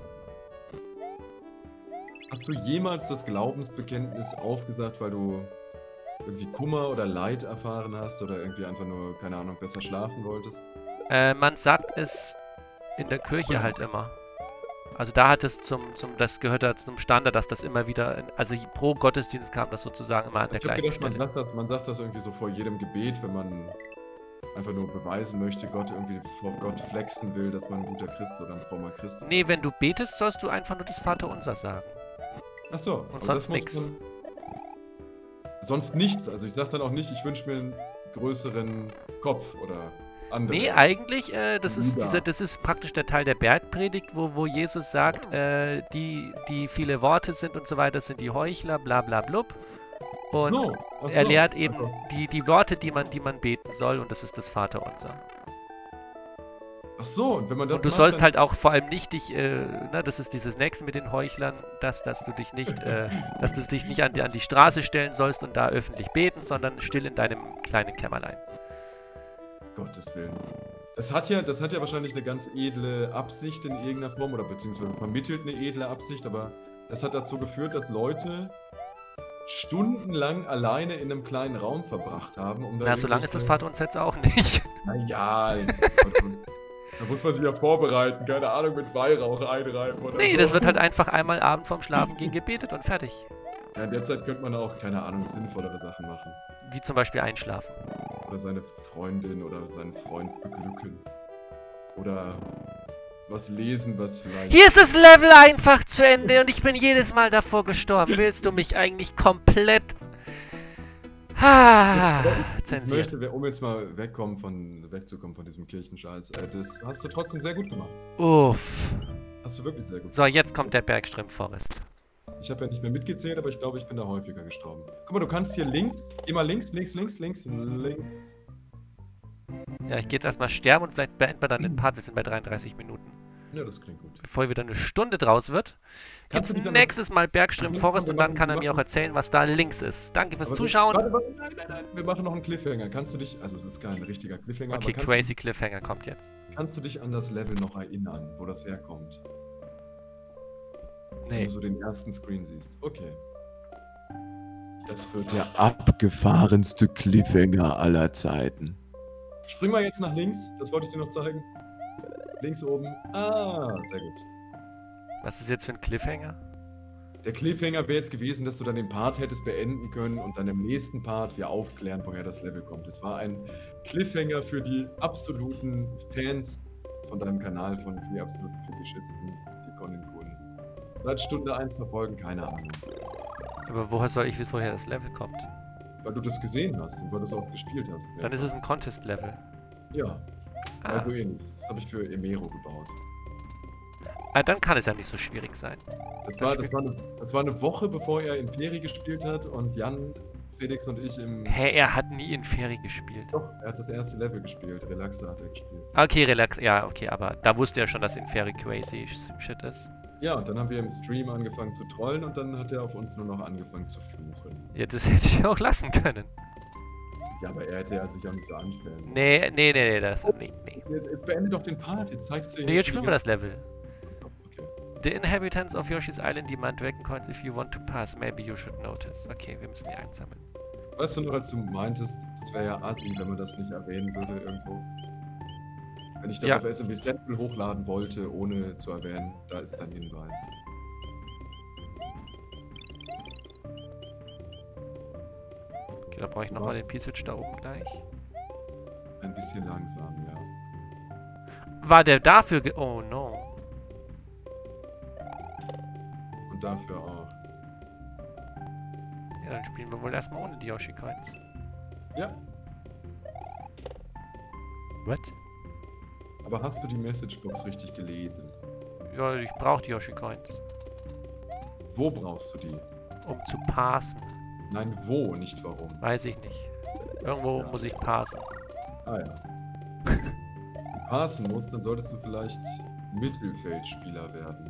Hast du jemals das Glaubensbekenntnis aufgesagt, weil du irgendwie Kummer oder Leid erfahren hast oder irgendwie einfach nur, keine Ahnung, besser schlafen wolltest? Äh, man sagt es in der Kirche halt immer. Also da hat es zum, zum, das gehört da zum Standard, dass das immer wieder, in, also pro Gottesdienst kam das sozusagen immer an der Ich hab gleichen gedacht, man Stelle. sagt, das, man sagt das irgendwie so vor jedem Gebet, wenn man einfach nur beweisen möchte, Gott irgendwie vor Gott flexen will, dass man ein guter Christ oder ein frommer Christ ist. Nee, wenn du betest, sollst du einfach nur das Vaterunser sagen. Ach so. Und aber sonst das muss nix. man- Sonst nichts. Also ich sag dann auch nicht, ich wünsche mir einen größeren Kopf oder andere. Nee, eigentlich, äh, das ist Lieder. dieser, das ist praktisch der Teil der Bergpredigt, wo, wo Jesus sagt, äh, die, die viele Worte sind und so weiter, sind die Heuchler, bla bla blub. Und Ach so, ach er so, lehrt eben also- die, die Worte, die man, die man beten soll, und das ist das Vaterunser. Ach so, und wenn man das Und du macht, sollst dann- halt auch vor allem nicht dich, äh, na, das ist dieses Nächste mit den Heuchlern, dass, dass du dich nicht, äh, dass du dich nicht an die, an die Straße stellen sollst und da öffentlich beten, sondern still in deinem kleinen Kämmerlein. Gottes Willen. Das hat ja, das hat ja wahrscheinlich eine ganz edle Absicht in irgendeiner Form oder beziehungsweise vermittelt eine edle Absicht, aber das hat dazu geführt, dass Leute stundenlang alleine in einem kleinen Raum verbracht haben, um da Na, so lange ist das irgendwelche- Vaterunser jetzt auch nicht. Naja, da muss man sich ja vorbereiten, keine Ahnung, mit Weihrauch einreiben oder Nee, so. das wird halt einfach einmal Abend vorm Schlafen gehen gebetet und fertig. Ja, in der Zeit könnte man auch, keine Ahnung, sinnvollere Sachen machen. Wie zum Beispiel einschlafen. Oder seine Freundin oder seinen Freund beglücken. Oder was lesen, was vielleicht... Hier ist das Level einfach zu Ende und ich bin jedes Mal davor gestorben. Willst du mich eigentlich komplett... Ah, Ich zensiert. möchte, um jetzt mal wegkommen von, wegzukommen von diesem Kirchenscheiß, äh, das hast du trotzdem sehr gut gemacht. Uff. Hast du wirklich sehr gut So, jetzt kommt der Bergström Forest. gemacht. Ich habe ja nicht mehr mitgezählt, aber ich glaube, ich bin da häufiger gestorben. Guck mal, du kannst hier links, geh mal links, links, links, links, links. Ja, ich gehe jetzt erstmal sterben und vielleicht beenden wir dann den Part. Wir sind bei dreiunddreißig Minuten. Ja, das klingt gut. Bevor wieder eine Stunde draus wird, Kannst gibt's du dich dann- nächstes Mal Bergström Ach, Forest wir und dann machen- kann wir er mir auch machen- erzählen, was da links ist. Danke fürs Aber du- Zuschauen. Warte, warte, nein, nein, nein, wir machen noch einen Cliffhanger. Kannst du dich, also es ist kein richtiger Cliffhanger, Okay, aber kannst, crazy Cliffhanger kommt jetzt. du, kannst du dich an das Level noch erinnern, wo das herkommt? Wenn Nee. du so den ersten Screen siehst. Okay. Das wird der abgefahrenste Cliffhanger aller Zeiten. Spring mal jetzt nach links, das wollte ich dir noch zeigen. Links oben. Ah, sehr gut. Was ist jetzt für ein Cliffhanger? Der Cliffhanger wäre jetzt gewesen, dass du dann den Part hättest beenden können und dann im nächsten Part wir aufklären, woher das Level kommt. Es war ein Cliffhanger für die absoluten Fans von deinem Kanal, von die absoluten Fetischisten, die Conan Kun. Seit Stunde eins verfolgen, keine Ahnung. Aber woher soll ich wissen, woher das Level kommt? weil du das gesehen hast und weil du es auch gespielt hast. Dann ist es ein Contest-Level. Ja, Ah. also ähnlich. Das habe ich für Emero gebaut. ah, dann kann es ja nicht so schwierig sein. Das war, das, war eine, das war eine Woche, bevor er Inferi gespielt hat und Jan, Felix und ich im... Hä, er hat nie Inferi gespielt. Doch, er hat das erste Level gespielt. Relaxer hat er gespielt. Okay, Relax, ja, okay, aber da wusste er schon, dass Inferi crazy Shit ist. Ja, und dann haben wir im Stream angefangen zu trollen und dann hat er auf uns nur noch angefangen zu fluchen. Ja, das hätte ich auch lassen können. Ja, aber er hätte ja sich auch nicht so anstellen. Nee, nee, nee, nee, das... Nee, nee. Jetzt, jetzt beende doch den Part, jetzt zeigst du ihm... Nee, jetzt spielen wir das Level. Achso, okay. The inhabitants of Yoshi's Island demand Dragon Coins if you want to pass. Maybe you should notice. Okay, wir müssen die einsammeln. Weißt du noch, als du meintest, das wäre ja assi, wenn man das nicht erwähnen würde irgendwo? Wenn ich das Ja. auf S M B Central hochladen wollte, ohne zu erwähnen, da ist dein Hinweis. Okay, da brauche ich nochmal den P-Switch da oben gleich. Ein bisschen langsam, ja. War der dafür ge... Oh no. Und dafür auch. Ja, dann spielen wir wohl erstmal ohne die Yoshi-Coins. Ja, What? aber hast du die Messagebox richtig gelesen? Ja, ich brauche die Yoshi-Coins. Wo brauchst du die? Um zu passen. Nein, wo, nicht warum. Weiß ich nicht. Irgendwo Ja. muss ich passen. Ah ja. Wenn du passen musst, dann solltest du vielleicht Mittelfeldspieler werden.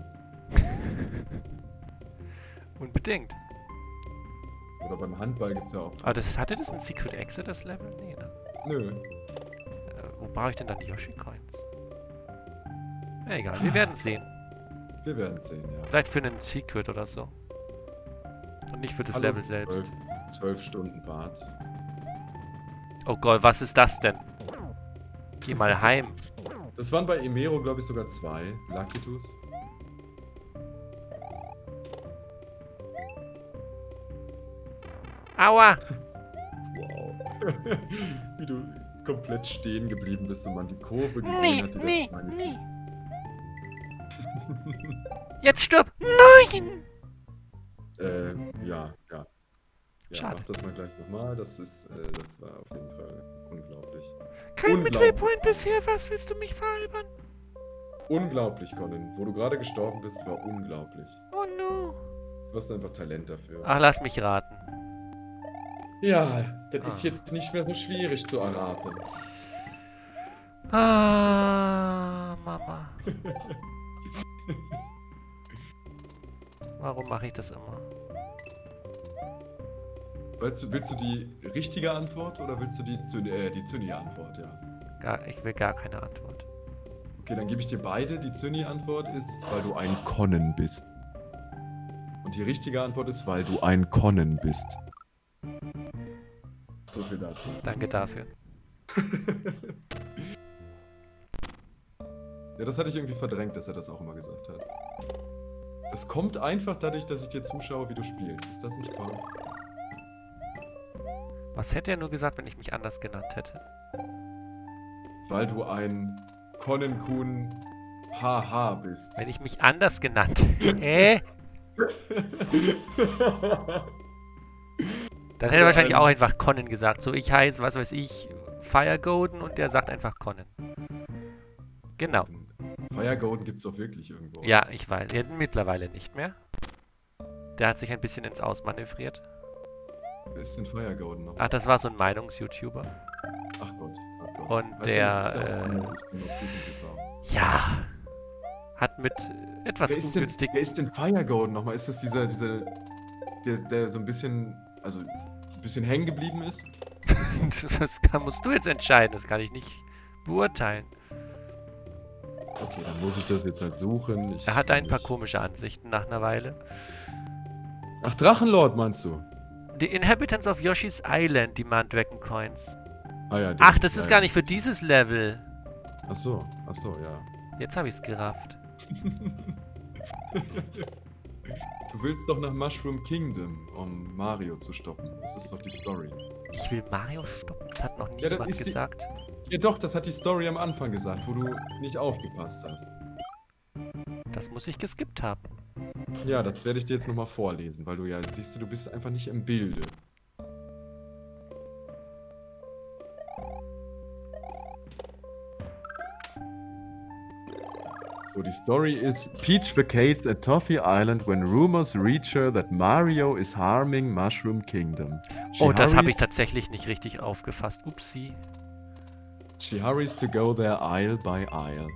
Unbedingt. Oder beim Handball gibt es ja auch... Aber das, hatte das ein Secret Exit, das Level? Nee, ne? Nö. Äh, wo brauche ich denn dann die Yoshi-Coins? Ja, egal, wir werden sehen. Wir werden sehen, ja. Vielleicht für einen Secret oder so. Und nicht für das Hallo, Level selbst. Zwölf, zwölf Stunden Bart. Oh Gott, was ist das denn? Geh mal heim. Das waren bei Emero, glaube ich, sogar zwei. Lakitus. Aua! Wow. Wie du komplett stehen geblieben bist und man die Kurve gesehen Nee, hat. die nee, das nee. Jetzt stirb! Nein! Äh, ja, ja. Ja, Schade. mach das mal gleich nochmal. Das ist, äh, das war auf jeden Fall unglaublich. Kein Unglaublich. Midway-Point bisher, was willst du mich veralbern? Unglaublich, Colin. Wo du gerade gestorben bist, war unglaublich. Oh no. Du hast einfach Talent dafür. Ach, lass mich raten. Ja, das Ah. ist jetzt nicht mehr so schwierig zu erraten. Ah, Mama. Warum mache ich das immer? Willst du, willst du die richtige Antwort oder willst du die, Zyn- äh, die Zyni-Antwort, ja? Gar, ich will gar keine Antwort. Okay, dann gebe ich dir beide. Die Zyni-Antwort ist, weil du ein Connen bist. Und die richtige Antwort ist, weil du ein Connen bist. So viel dazu. Danke dafür. Ja, das hatte ich irgendwie verdrängt, dass er das auch immer gesagt hat. Das kommt einfach dadurch, dass ich dir zuschaue, wie du spielst. Ist das nicht toll? Was hätte er nur gesagt, wenn ich mich anders genannt hätte? Weil du ein Connen-Kun Haha bist. Wenn ich mich anders genannt Hä? Dann hätte er wahrscheinlich auch einfach Connen gesagt. So, ich heiße, was weiß ich, Fire Golden und der sagt einfach Connen. Genau. Fire Golden gibt's doch wirklich irgendwo. Ja, ich weiß. Ja, mittlerweile nicht mehr. Der hat sich ein bisschen ins Ausmanövriert. Wer ist denn Fire Golden noch? Ach, das war so ein Meinungs-YouTuber. Ach Gott. Ach Gott. Und Weißt du, der, ich bin auch- äh, ich bin auf Google T V. Ja. Hat mit etwas Wer ist, denn, ungünstigen... wer ist denn Fire Golden nochmal? Ist das dieser, dieser der, der so ein bisschen, also ein bisschen hängen geblieben ist? Das kann, musst du jetzt entscheiden. Das kann ich nicht beurteilen. Okay, dann muss ich das jetzt halt suchen. Ich, Er hat ein paar ich- komische Ansichten nach einer Weile. Ach, Drachenlord meinst du? The inhabitants of Yoshi's Island demand Dragon Coins. Ah ja. der- Ach, das ist ja, gar ja. nicht für dieses Level. Ach so, ach so, ja. Jetzt habe ich es gerafft. Du willst doch nach Mushroom Kingdom, um Mario zu stoppen. Das ist doch die Story. Ich will Mario stoppen. Das hat noch Ja, das niemand ist die- gesagt. Ja doch, das hat die Story am Anfang gesagt, wo du nicht aufgepasst hast. Das muss ich geskippt haben. Ja, das werde ich dir jetzt nochmal vorlesen, weil du ja, siehst du, du bist einfach nicht im Bilde. So, die Story ist: Peach vacates at Toffee Island when rumors reach her that Mario is harming Mushroom Kingdom. She Oh, das habe ich hurries- tatsächlich nicht richtig aufgefasst. Upsi. She hurries to go there aisle by aisle.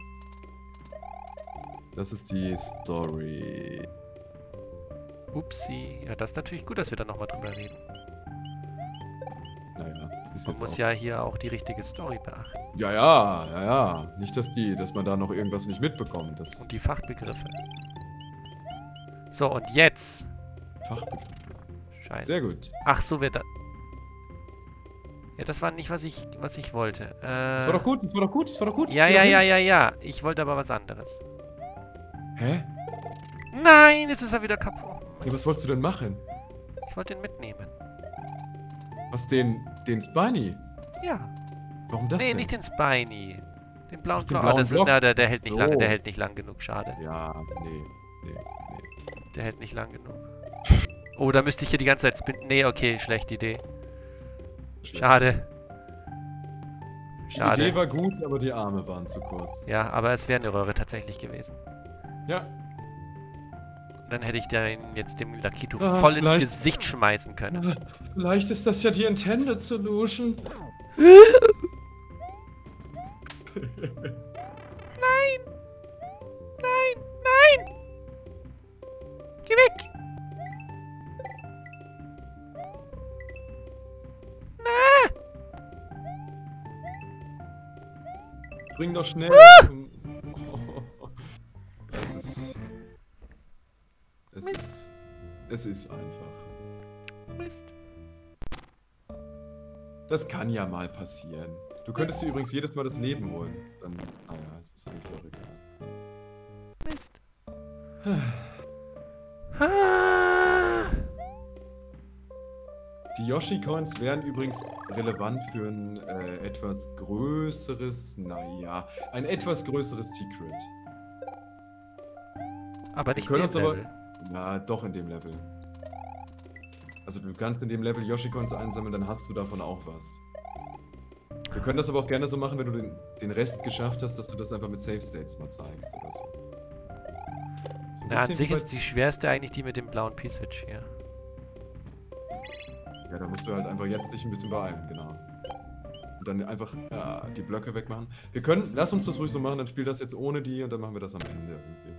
Das ist die Story. Upsi. Ja, das ist natürlich gut, dass wir da nochmal drüber reden. Naja, ist Man jetzt muss auch. ja hier auch die richtige Story beachten. Ja, ja, ja, ja. Nicht, dass die, dass man da noch irgendwas nicht mitbekommt. Das Und die Fachbegriffe. So, und jetzt. Fachbegriff. Scheiße. Sehr gut. Ach so, wird da. Ja, das war nicht, was ich, was ich wollte. Äh, Das war doch gut, das war doch gut, das war doch gut. Ja, Geh ja, doch ja, hin. ja, ja. Ich wollte aber was anderes. Hä? Nein, jetzt ist er wieder kaputt. Ja, was wolltest du denn machen? Ich wollte ihn mitnehmen. Was, den, den Spiny? Ja. Warum das Nee, denn? nicht den Spiny. Den blauen Ach, den Block. blauen Ah, das ist, Block. na, der, der hält nicht So. lange, der hält nicht lang genug, schade. Ja, nee, nee, nee. Der hält nicht lang genug. Oh, da müsste ich hier die ganze Zeit spinnen. Nee, okay, schlechte Idee. Schade. Die Schade. Idee war gut, aber die Arme waren zu kurz. Ja, aber es wäre eine Röhre tatsächlich gewesen. Ja. Dann hätte ich den jetzt dem Lakito Ah, voll ins vielleicht- Gesicht schmeißen können. Vielleicht ist das ja die Intended Solution. Nein! Nein! Nein! Geh weg! Na! Bring doch schnell. Es ist. Es ist. Es ist einfach. Mist. Das kann ja mal passieren. Du könntest dir übrigens jedes Mal das Leben holen. Dann. Naja, es ist eigentlich auch egal. Mist. Ah. Die Yoshi-Coins wären übrigens relevant für ein äh, etwas größeres, naja, ein etwas größeres Secret. Aber nicht können in uns dem aber- Level. Na, doch in dem Level. Also du kannst in dem Level Yoshi-Coins einsammeln, dann hast du davon auch was. Wir können das aber auch gerne so machen, wenn du den, den Rest geschafft hast, dass du das einfach mit Save States mal zeigst oder so. So ein Na, an bisschen sich wie bei- ist die schwerste eigentlich die mit dem blauen P-Switch hier. Ja, da musst du halt einfach jetzt dich ein bisschen beeilen, genau. Und dann einfach ja, die Blöcke wegmachen. Wir können, lass uns das ruhig so machen, dann spiel das jetzt ohne die und dann machen wir das am Ende irgendwie.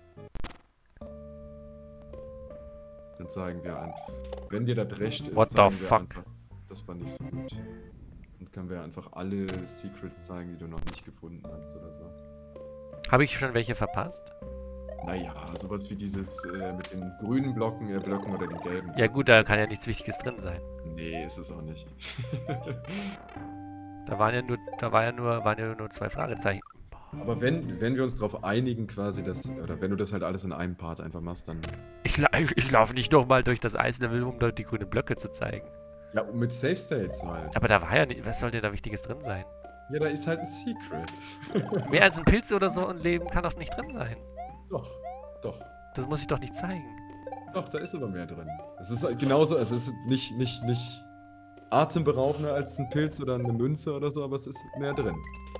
Dann zeigen wir einfach, wenn dir das recht ist, What the zeigen wir fuck? einfach, das war nicht so gut. Dann können wir einfach alle Secrets zeigen, die du noch nicht gefunden hast oder so. Habe ich schon welche verpasst? Naja, sowas wie dieses äh, mit den grünen Blocken, äh, Blöcken oder den gelben. Ja gut, da kann ja nichts Wichtiges drin sein. Nee, ist es auch nicht. Da waren ja nur, da war ja nur, waren ja nur zwei Fragezeichen. Aber wenn, wenn wir uns darauf einigen, quasi, dass, oder wenn du das halt alles in einem Part einfach machst, dann. Ich, la ich, ich laufe nicht nochmal durch das Eislevel, um dort die grünen Blöcke zu zeigen. Ja, und mit Safe States halt. Aber da war ja nicht, was soll denn da Wichtiges drin sein? Ja, da ist halt ein Secret. Mehr als ein Pilz oder so ein Leben kann doch nicht drin sein. Doch, doch, Das muss ich doch nicht zeigen. doch, da ist aber mehr drin. Es ist halt genauso, also es ist nicht, nicht, nicht atemberaubender als ein Pilz oder eine Münze oder so, aber es ist mehr drin.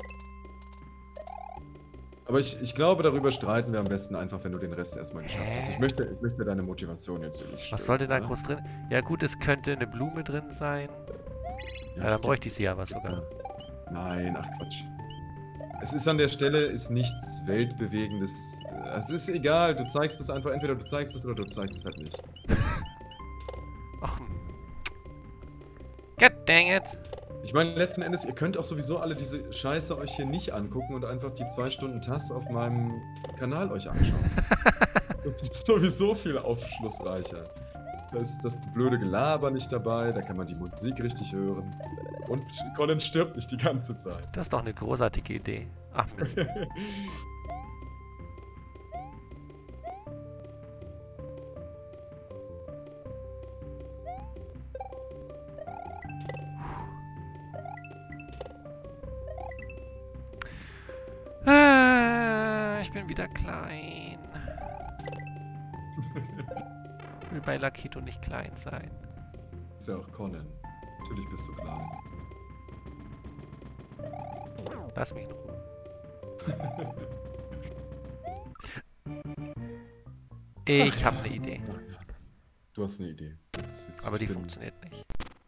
Aber ich, ich glaube, darüber streiten wir am besten einfach, wenn du den Rest erstmal geschafft hast. Ich möchte, ich möchte deine Motivation jetzt hier nicht stören. Was sollte da ne? groß drin? Ja gut, es könnte eine Blume drin sein. Ja, es dann gibt- bräuchte ich sie aber sogar. Nein, ach Quatsch. Es ist an der Stelle ist nichts Weltbewegendes. Es ist egal, du zeigst es einfach, entweder du zeigst es oder du zeigst es halt nicht. Ach. hm. God dang it. Ich meine, letzten Endes, ihr könnt auch sowieso alle diese Scheiße euch hier nicht angucken und einfach die zwei Stunden T A S auf meinem Kanal euch anschauen. Das ist sowieso viel aufschlussreicher. Da ist das blöde Gelaber nicht dabei, da kann man die Musik richtig hören. Und Colin stirbt nicht die ganze Zeit. Das ist doch eine großartige Idee. Ach Mist. Ah, ich bin wieder klein. Ich will bei Lakito nicht klein sein. Ist ja auch Colin. Natürlich bist du klein. Lass mich in Ruhe. Ich habe eine Idee. Du hast eine Idee. Jetzt, jetzt Aber die bin- funktioniert nicht.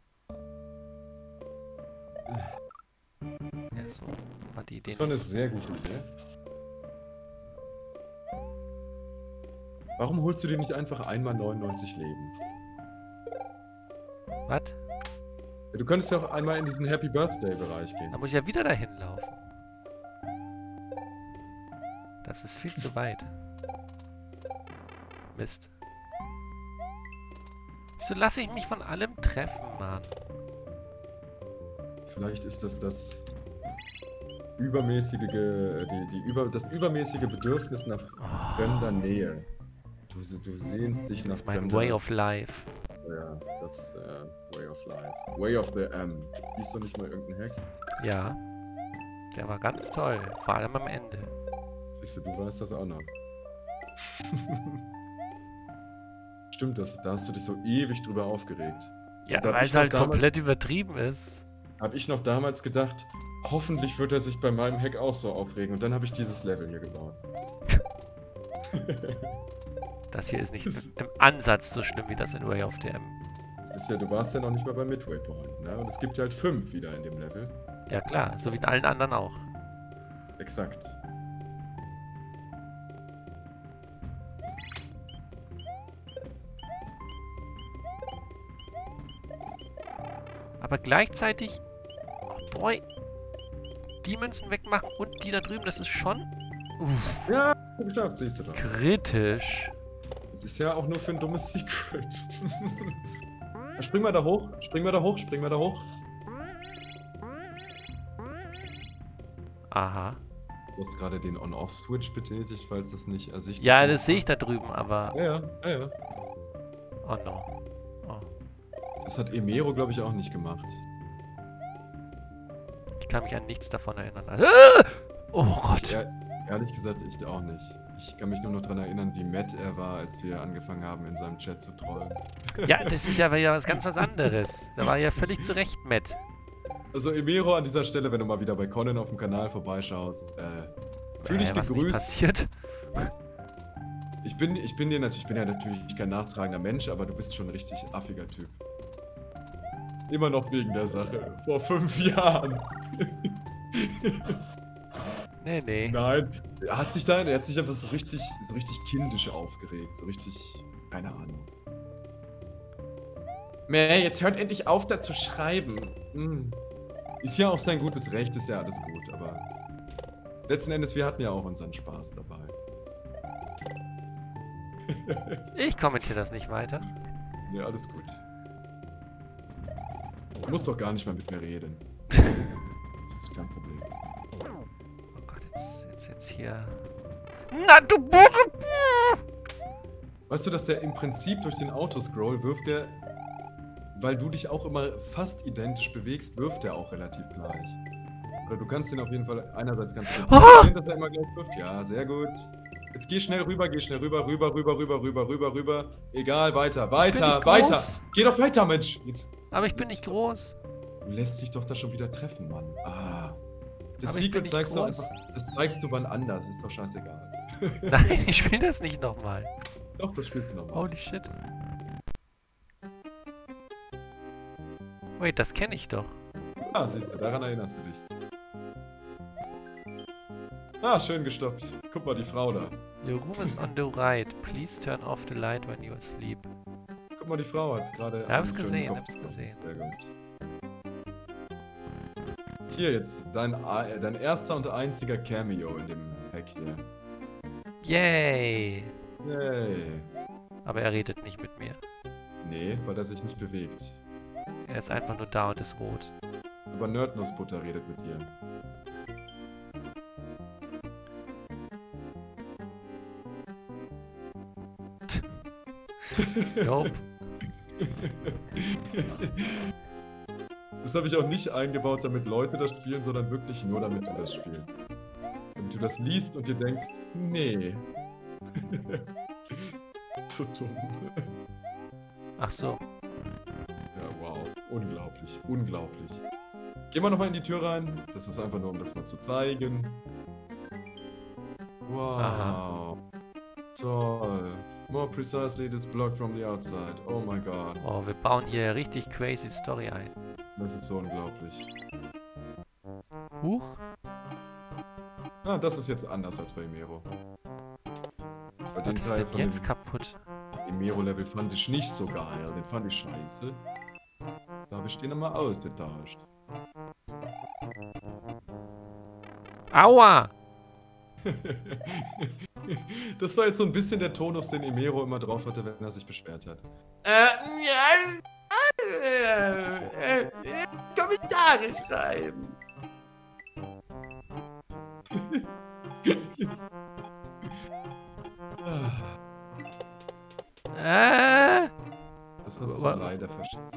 Ja, so war die Idee Das war eine nicht. sehr gute Idee. Warum holst du dir nicht einfach einmal neunundneunzig Leben? Was? Ja, du könntest ja auch einmal in diesen Happy Birthday Bereich gehen. Da muss ich ja wieder dahin laufen. Das ist viel zu weit. Mist. Wieso lasse ich mich von allem treffen, Mann? Vielleicht ist das das übermäßige, Ge- die, die über, das übermäßige Bedürfnis nach Oh, fremder Nähe. Du, du sehnst dich nach das ist mein fremder... Way of Life. Ja, das äh, Way of Life. Way of the M. Liest du nicht mal irgendeinen Hack? Ja. Der war ganz toll. Vor allem am Ende. Siehst du, du weißt das auch noch. Stimmt, das, da hast du dich so ewig drüber aufgeregt. Ja, Da hab weil ich es noch halt damals- komplett übertrieben ist. Habe ich noch damals gedacht, hoffentlich wird er sich bei meinem Hack auch so aufregen. Und dann habe ich dieses Level hier gebaut. Das hier ist nicht Das- im Ansatz so schlimm wie das in Way of the M. Das ist ja, du warst ja noch nicht mal beim Midway Point, ne? Und es gibt halt fünf wieder in dem Level. Ja klar, so wie in allen anderen auch. Exakt. Aber gleichzeitig... Oh boy. Die Münzen wegmachen und die da drüben, das ist schon... Uff, Ja, geschafft, siehst du doch. kritisch. Das ist ja auch nur für ein dummes Secret. Spring mal da hoch, spring mal da hoch, spring mal da hoch. Aha. Du hast gerade den On-Off-Switch betätigt, falls das nicht ersichtlich Ja, ist. das sehe ich da drüben, aber... Ja, ja, ja, ja. Oh no. Oh. Das hat Emero, glaube ich, auch nicht gemacht. Ich kann mich an nichts davon erinnern. Ah! Oh Gott. Ich, ehr- ehrlich gesagt, ich auch nicht. Ich kann mich nur noch daran erinnern, wie mad er war, als wir angefangen haben, in seinem Chat zu trollen. Ja, das ist ja wieder was ganz was anderes. Da war ja völlig zu Recht Matt. Also Emero an dieser Stelle, wenn du mal wieder bei Conan auf dem Kanal vorbeischaust, äh, fühl dich Äh, was nicht gegrüßt. passiert. Ich bin, ich bin dir natürlich, ich bin ja natürlich kein nachtragender Mensch, aber du bist schon ein richtig affiger Typ. Immer noch wegen der Sache. Vor fünf Jahren. Nee, nee. Nein, er hat sich da, er hat sich einfach so richtig, so richtig kindisch aufgeregt, so richtig, keine Ahnung. Meh, jetzt hört endlich auf, da zu schreiben. Hm. Ist ja auch sein gutes Recht, ist ja alles gut, aber letzten Endes, wir hatten ja auch unseren Spaß dabei. Ich kommentiere das nicht weiter. Ja, alles gut. Du musst doch gar nicht mal mit mir reden. Das ist kein Problem. Oh Gott, jetzt, jetzt, jetzt hier. Na, du Bugge! Weißt du, dass der im Prinzip durch den Autoscroll wirft der, weil du dich auch immer fast identisch bewegst, wirft er auch relativ gleich. Oder du kannst ihn auf jeden Fall einerseits ganz gut Ah! sehen, dass er immer gleich wirft. Ja, sehr gut. Jetzt geh schnell rüber, geh schnell rüber, rüber, rüber, rüber, rüber, rüber, rüber. Egal, weiter, weiter, nicht weiter. groß. Geh doch weiter, Mensch. Jetzt, Aber ich bin Jetzt- nicht groß. du lässt dich doch da schon wieder treffen, Mann. Ah. Das Aber ich bin Secret nicht zeigst du groß. einfach, das zeigst du wann anders, ist doch scheißegal. Nein, ich spiele das nicht nochmal. Doch, das spielst du nochmal. Holy shit. Wait, das kenne ich doch. Ah, siehst du, daran erinnerst du dich. Ah, schön gestoppt. Guck mal, die Frau da. Your room is on the right. Please turn off the light when you are asleep. Guck mal, die Frau hat gerade. Ja, hab's einen schönen gesehen, Kopf. hab's gesehen. Sehr gut. Hier jetzt, dein, äh, dein erster und einziger Cameo in dem Hack hier. Yay! Yay. Aber er redet nicht mit mir. Nee, weil er sich nicht bewegt. Er ist einfach nur da und ist rot. Aber Nerdnussbutter redet mit dir. Nope. Das habe ich auch nicht eingebaut, damit Leute das spielen, sondern wirklich nur, damit du das spielst. Damit du das liest und dir denkst, nee. So dumm. Ach so. Ja, wow. Unglaublich, unglaublich. Gehen wir nochmal in die Tür rein. Das ist einfach nur, um das mal zu zeigen. Wow. Aha. Toll. More precisely, it is blocked from the outside. Oh my god. Oh, wir bauen hier richtig crazy Story ein. Das ist so unglaublich. Huch. Ah, das ist jetzt anders als bei Imero. Bei den Was ist Teil denn von jetzt dem kaputt? Imero-Level fand ich nicht so geil. Den fand ich scheiße. Da habe ich den nochmal ausgetauscht. Aua! Das war jetzt so ein bisschen der Tonus, den Imero immer drauf hatte, wenn er sich beschwert hat. Äh, ja, äh, äh, äh, Kommentare schreiben. Äh, Das hast du Wa- leider verschissen.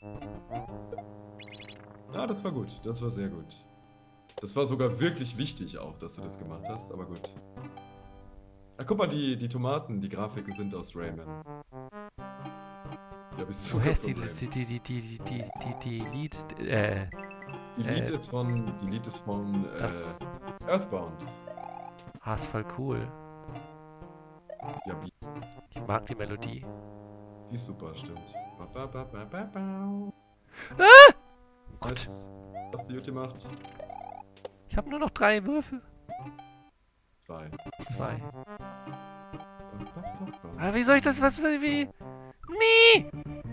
Ja, das war gut. Das war sehr gut. Das war sogar wirklich wichtig auch, dass du das gemacht hast, aber gut. Ach, guck mal, die, die Tomaten, die Grafiken sind aus Rayman. Die habe ich sogar woher ist die, von Rayman. die, die, die, die, die, die, die Lied, äh, Die Lied äh, ist von, die Lied ist von äh, das, Earthbound. ah, ist voll cool. Ja, wie? Ich mag die Melodie. Die ist super, stimmt. Ba, ba, ba, ba, ba, ba. Ah! Nice. Hast du gut gemacht? Ich habe nur noch drei Würfel. Zwei. Zwei. Ba, ba, ba, ba. Aber wie soll ich das, was, wie? Nee!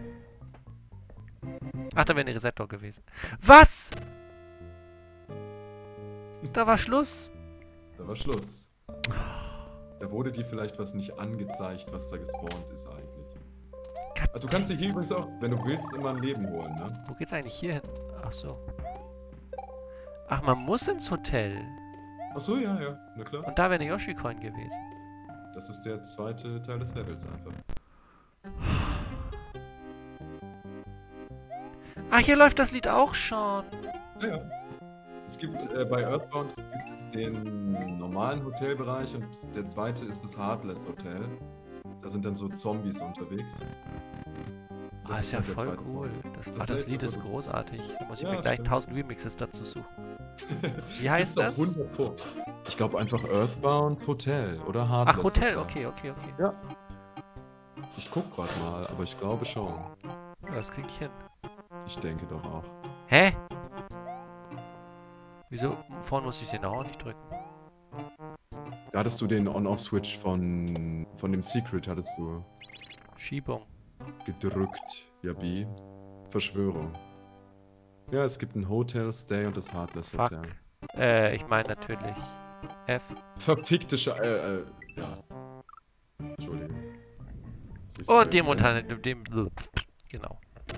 Ach, da wäre eine Reset-Door gewesen. Was? Da war Schluss. Da war Schluss. Da wurde dir vielleicht was nicht angezeigt, was da gespawnt ist eigentlich. Also du kannst dir hier übrigens auch, wenn du willst, immer ein Leben holen, ne? Wo geht's eigentlich hier hin? Ach so. Ach, man muss ins Hotel. Ach so, ja, ja, na klar. Und da wäre eine Yoshi-Coin gewesen. Das ist der zweite Teil des Levels einfach. Ach, hier läuft das Lied auch schon. Ja, ja. Es gibt, äh, bei Earthbound gibt es den normalen Hotelbereich und der zweite ist das Heartless Hotel. Da sind dann so Zombies unterwegs. Ah, ist ja halt der voll zweite cool. Part. Das, Das ah, das lädt Lied ist aber- großartig. Da muss ich Ja, mir gleich stimmt. tausend Remixes dazu suchen. Wie Gibt's heißt doch das? hundert Pro. Ich glaube einfach Earthbound Hotel oder Heartless Ach, Hotel. Okay, okay, okay. Ja. Ich guck gerade mal, aber ich glaube schon. Ja, das krieg ich hin. Ich denke doch auch. Hä? Wieso? Vorne muss ich den auch nicht drücken. Da hattest du den On-Off-Switch von, von dem Secret, hattest du Schiebung. gedrückt. Ja, B. Verschwörung. Ja, es gibt ein Hotel Stay und das Heartless Fuck. Hotel. Äh, ich meine natürlich F. Verfickte Sche äh, äh, ja. Entschuldigung. Siehst du, Und wenn- demonetarisiert. Dem, genau.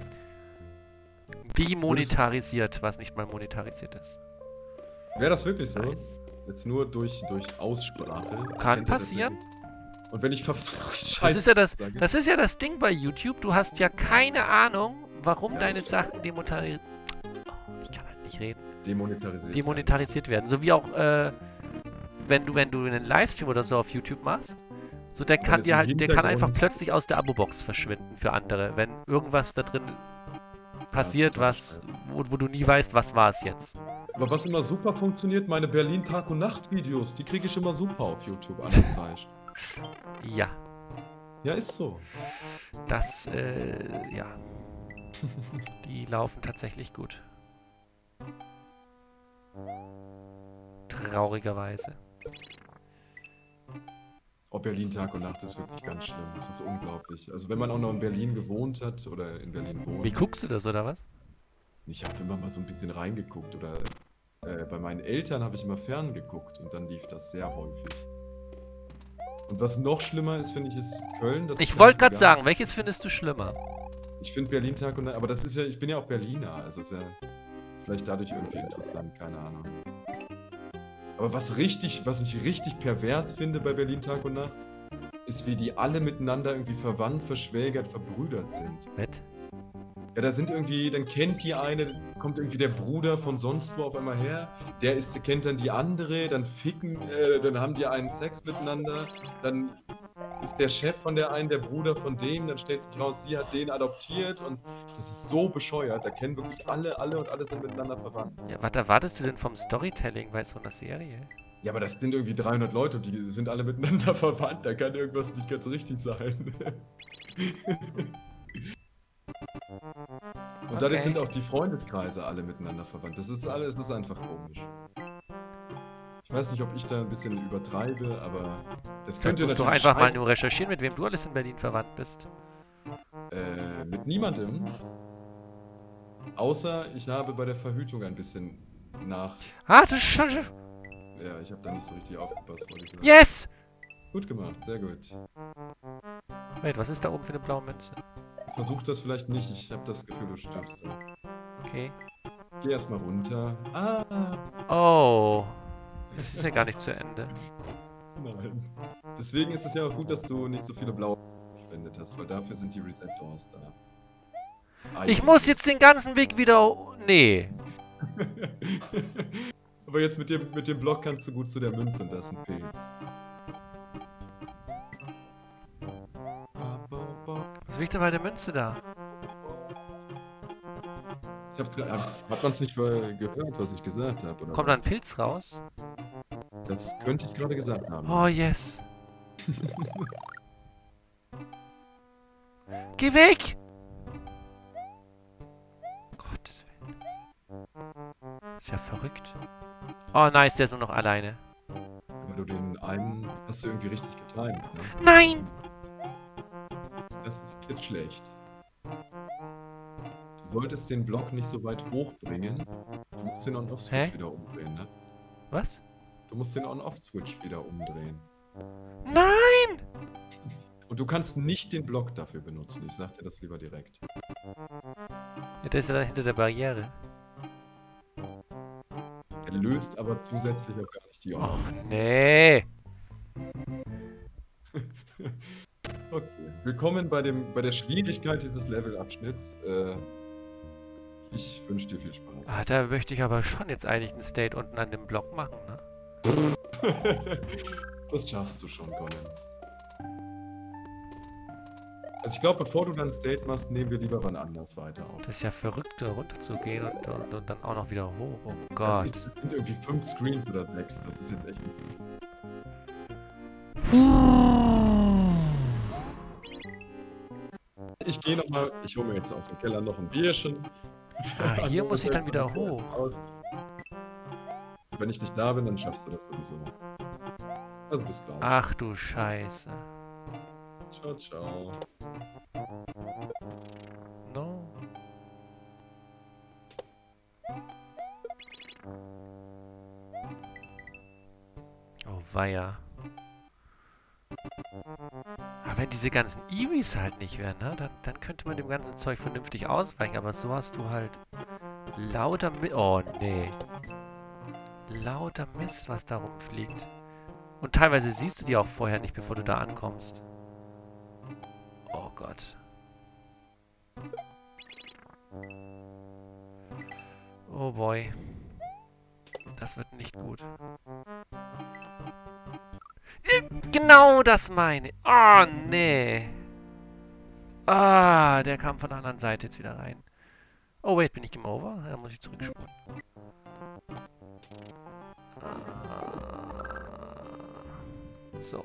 Demonetarisiert, was nicht mal monetarisiert ist. Wäre das wirklich so? Nice. Jetzt nur durch, durch Aussprache. Kann Kennt ihr das passieren. wirklich? Und wenn ich verfickte Das Scheiße ist ja das, sage? das ist ja das Ding bei YouTube. Du hast ja keine Ahnung, warum Ja, deine das Sachen demonetarisiert. Oh, ich kann halt nicht reden. Demonetarisiert. Demonetarisiert werden. So wie auch, äh, wenn du, wenn du einen Livestream oder so auf YouTube machst, so der kann ist dir im halt, der kann einfach Hintergrund- plötzlich aus der Abo-Box verschwinden für andere, wenn irgendwas da drin passiert, total was, wo, wo du nie weißt, was war es jetzt. Aber was immer super funktioniert, meine Berlin Tag und Nacht Videos, die kriege ich immer super auf YouTube angezeigt. Ja, Ja, ist so. das, äh, ja. Die laufen tatsächlich gut. Traurigerweise. Oh, Berlin Tag und Nacht ist wirklich ganz schlimm. Das ist unglaublich. Also wenn man auch noch in Berlin gewohnt hat oder in Berlin wohnt. Wie guckst du das, oder was? Ich habe immer mal so ein bisschen reingeguckt oder äh, bei meinen Eltern habe ich immer ferngeguckt und dann lief das sehr häufig. Und was noch schlimmer ist, finde ich, ist Köln. Das Ich ist wollte vielleicht gerade gar- sagen, welches findest du schlimmer? Ich finde Berlin Tag und Nacht, aber das ist ja, ich bin ja auch Berliner, also ist ja vielleicht dadurch irgendwie interessant, keine Ahnung. Aber was richtig, was ich richtig pervers finde bei Berlin Tag und Nacht, ist, wie die alle miteinander irgendwie verwandt, verschwägert, verbrüdert sind. Wett? Ja, da sind irgendwie, dann kennt die eine, kommt irgendwie der Bruder von sonst wo auf einmal her, der ist, kennt dann die andere, dann ficken, äh, dann haben die einen Sex miteinander, dann ist der Chef von der einen der Bruder von dem, dann stellt sich raus, sie hat den adoptiert und das ist so bescheuert, da kennen wirklich alle, alle und alle sind miteinander verwandt. Ja, was erwartest du denn vom Storytelling bei so einer Serie? Ja, aber das sind irgendwie dreihundert Leute und die sind alle miteinander verwandt. Da kann irgendwas nicht ganz richtig sein. Und dadurch Okay. sind auch die Freundeskreise alle miteinander verwandt. Das ist alles, das ist einfach komisch. Ich weiß nicht, ob ich da ein bisschen übertreibe, aber das Dann könnte musst du natürlich einfach mal scheiße nur recherchieren, mit wem du alles in Berlin verwandt bist. Äh, mit niemandem. Außer ich habe bei der Verhütung ein bisschen nach. Ah, das ist schon... Ja, ich habe da nicht so richtig aufgepasst, wollte ich sagen. Yes! Gut gemacht, sehr gut. Wait, was ist da oben für eine blaue Münze? Versuch das vielleicht nicht, ich habe das Gefühl, du stirbst da. Okay. Geh erstmal runter. Ah! Oh. Das ist ja gar nicht zu Ende. Nein. Deswegen ist es ja auch gut, dass du nicht so viele blaue verwendet hast, weil dafür sind die Reset Doors da. Ich muss jetzt den ganzen Weg wieder... Nee. Aber jetzt mit dem, mit dem Block kannst du gut zu der Münze und das ist ein Pilz. Was liegt denn bei der Münze da? Ich hab's, hab's, hat man es nicht gehört, was ich gesagt habe? Oder Kommt da was? ein Pilz raus? Das könnte ich gerade gesagt haben. Oh, yes. Geh weg! Gottes Willen. Ist ja verrückt. Oh, nice, der ist nur noch alleine. Aber du den einen hast du irgendwie richtig getimt, ne? Nein! Das ist jetzt schlecht. Du solltest den Block nicht so weit hochbringen. Du musst den On-Off-Switch Hä? wieder umdrehen, ne? Was? Du musst den On-Off-Switch wieder umdrehen. Nein! Und du kannst nicht den Block dafür benutzen. Ich sag dir das lieber direkt. Ja, der ist ja dann hinter der Barriere. Er löst aber zusätzlich auch gar nicht die On-Off. Och, nee. Okay. Willkommen bei, dem, bei der Schwierigkeit dieses Levelabschnitts. Äh, ich wünsche dir viel Spaß. Ah, da möchte ich aber schon jetzt eigentlich ein State unten an dem Block machen, ne? Das schaffst du schon, Colin. Also ich glaube, bevor du dann State machst, nehmen wir lieber wann anders weiter auf. Das ist ja verrückt, da runter zu gehen und, und, und dann auch noch wieder hoch. Oh Das, Gott. ist, das sind irgendwie fünf Screens oder sechs. Das ist jetzt echt nicht so viel. Ich gehe nochmal, ich hole mir jetzt aus dem Keller noch ein Bierchen. Ah, hier muss ich dann wieder hoch. Aus. Wenn ich nicht da bin, dann schaffst du das sowieso. Also bis gleich. Ach du Scheiße. Ciao, ciao. No. Oh weia. Aber wenn diese ganzen Eewees halt nicht wären, ne, dann, dann könnte man dem ganzen Zeug vernünftig ausweichen. Aber so hast du halt lauter Mi- Oh, nee. Lauter Mist, was da rumfliegt. Und teilweise siehst du die auch vorher nicht, bevor du da ankommst. Oh Gott. Oh boy. Das wird nicht gut. Genau das meine ich. Oh, nee. Ah, der kam von der anderen Seite jetzt wieder rein. Oh, wait, bin ich Game Over? Da muss ich zurückspulen. Ah, so.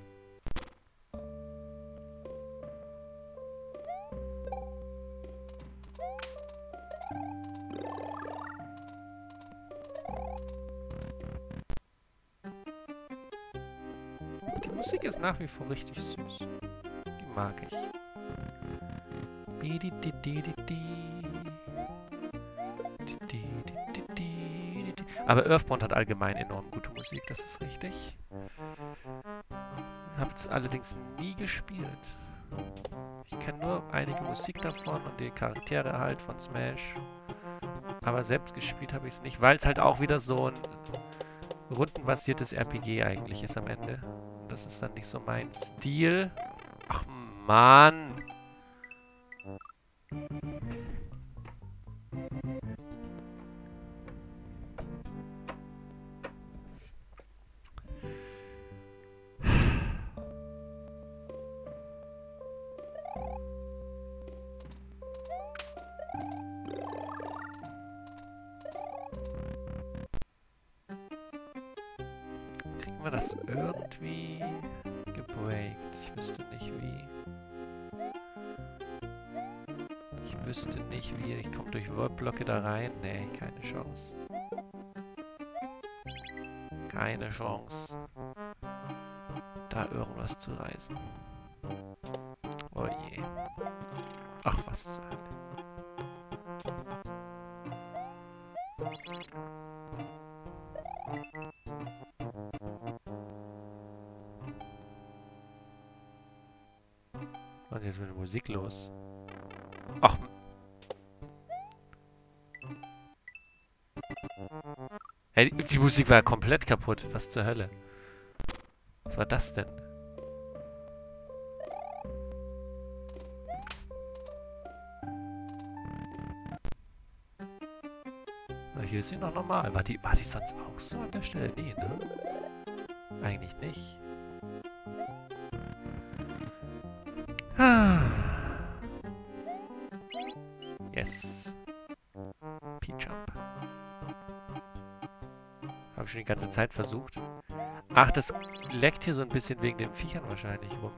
Die Musik ist nach wie vor richtig süß. Die mag ich. Aber Earthbound hat allgemein enorm gute Musik, das ist richtig. Habe es allerdings nie gespielt. Ich kenne nur einige Musik davon und die Charaktere halt von Smash. Aber selbst gespielt habe ich es nicht, weil es halt auch wieder so ein rundenbasiertes R P G eigentlich ist am Ende. Das ist dann nicht so mein Stil. Ach Mann! kriegen wir das irgendwie gebreakt. Ich wüsste nicht wie. Ich wüsste nicht wie. Ich komme durch Wallblöcke da rein. Nee, keine Chance. Keine Chance, da irgendwas zu reißen. Oh je. Ach, was zur Hölle. Was ist jetzt mit der Musik los? Ach. Hey, die, die Musik war ja komplett kaputt. Was zur Hölle? Was war das denn? Na, hier ist sie noch normal. War die, war die sonst auch so an der Stelle? Nee, ne? Eigentlich nicht. Ah. Yes. P-Jump. Habe ich schon die ganze Zeit versucht. Ach, das leckt hier so ein bisschen wegen den Viechern wahrscheinlich rum.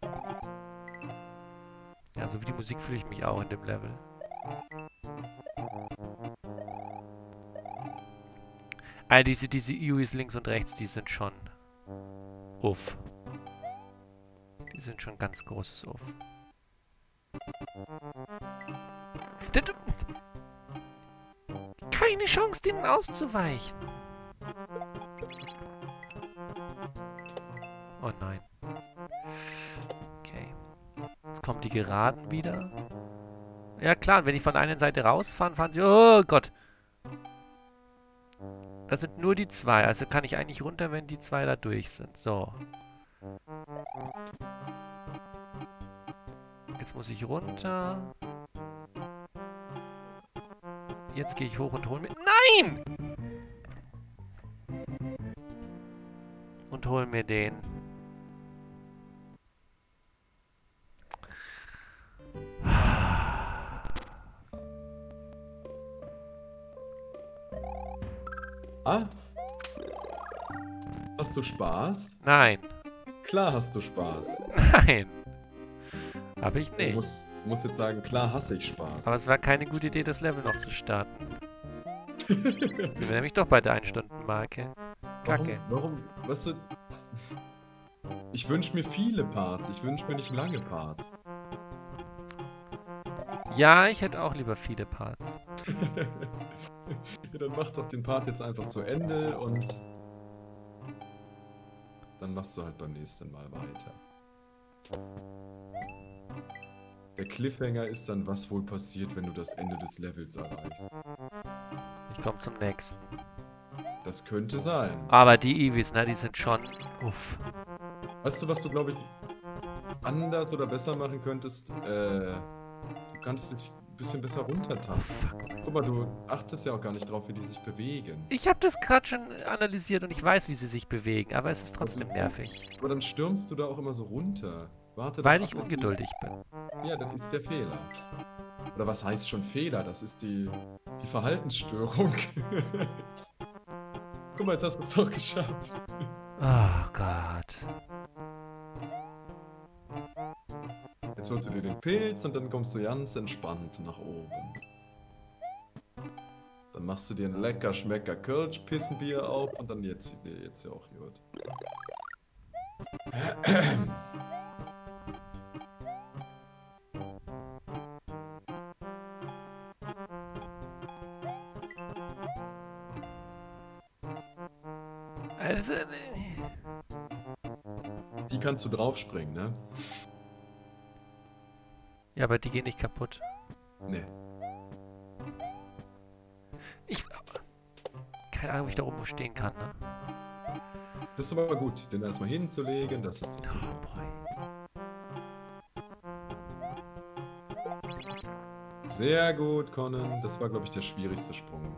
Ja, so wie die Musik fühle ich mich auch in dem Level. Ah, diese, diese I Us links und rechts, die sind schon uff. Die sind schon ganz großes Uff. Keine Chance, denen auszuweichen. Oh nein. Okay. Jetzt kommen die Geraden wieder. Ja klar, und wenn ich von einer Seite rausfahre, fahren sie... Oh Gott. Das sind nur die zwei. Also kann ich eigentlich runter, wenn die zwei da durch sind. So. Jetzt muss ich runter. Jetzt gehe ich hoch und hole mir... Nein! Und hol mir den. Ah? Hast du Spaß? Nein. Klar hast du Spaß. Nein. Habe ich Du nicht. musst, musst jetzt sagen, klar hasse ich Spaß. Aber es war keine gute Idee, das Level noch zu starten. Sind wir nämlich doch bei der ein-Stunden-Marke. Kacke. Warum, warum, weißt du, ich wünsche mir viele Parts, ich wünsche mir nicht lange Parts. Ja, ich hätte auch lieber viele Parts. Ja, dann mach doch den Part jetzt einfach zu Ende und dann machst du halt beim nächsten Mal weiter. Der Cliffhanger ist dann, was wohl passiert, wenn du das Ende des Levels erreichst. Ich komme zum nächsten. Das könnte sein. Aber die Eevees, ne, die sind schon... Uff. Weißt du, was du, glaube ich, anders oder besser machen könntest? Äh, du kannst dich ein bisschen besser runtertasten. Guck mal, du achtest ja auch gar nicht drauf, wie die sich bewegen. Ich habe das gerade schon analysiert und ich weiß, wie sie sich bewegen, aber es ist trotzdem nervig. Aber dann stürmst du da auch immer so runter. Warte Weil doch ich ab, bis ungeduldig bin. die- Ja, das ist der Fehler. Oder was heißt schon Fehler? Das ist die, die Verhaltensstörung. Guck mal, jetzt hast du es doch geschafft. Oh Gott. Jetzt holst du dir den Pilz und dann kommst du ganz entspannt nach oben. Dann machst du dir ein lecker Schmecker Kölsch-Pissenbier auf und dann jetzt, jetzt ja auch gut. Also, äh, Die kannst du draufspringen, ne? ja, aber die gehen nicht kaputt. Ne. Ich... Keine Ahnung, wie ich da oben stehen kann, ne? Das ist aber gut, den erstmal hinzulegen, das ist doch Oh super. boy. Sehr gut, Conan. Das war, glaube ich, der schwierigste Sprung.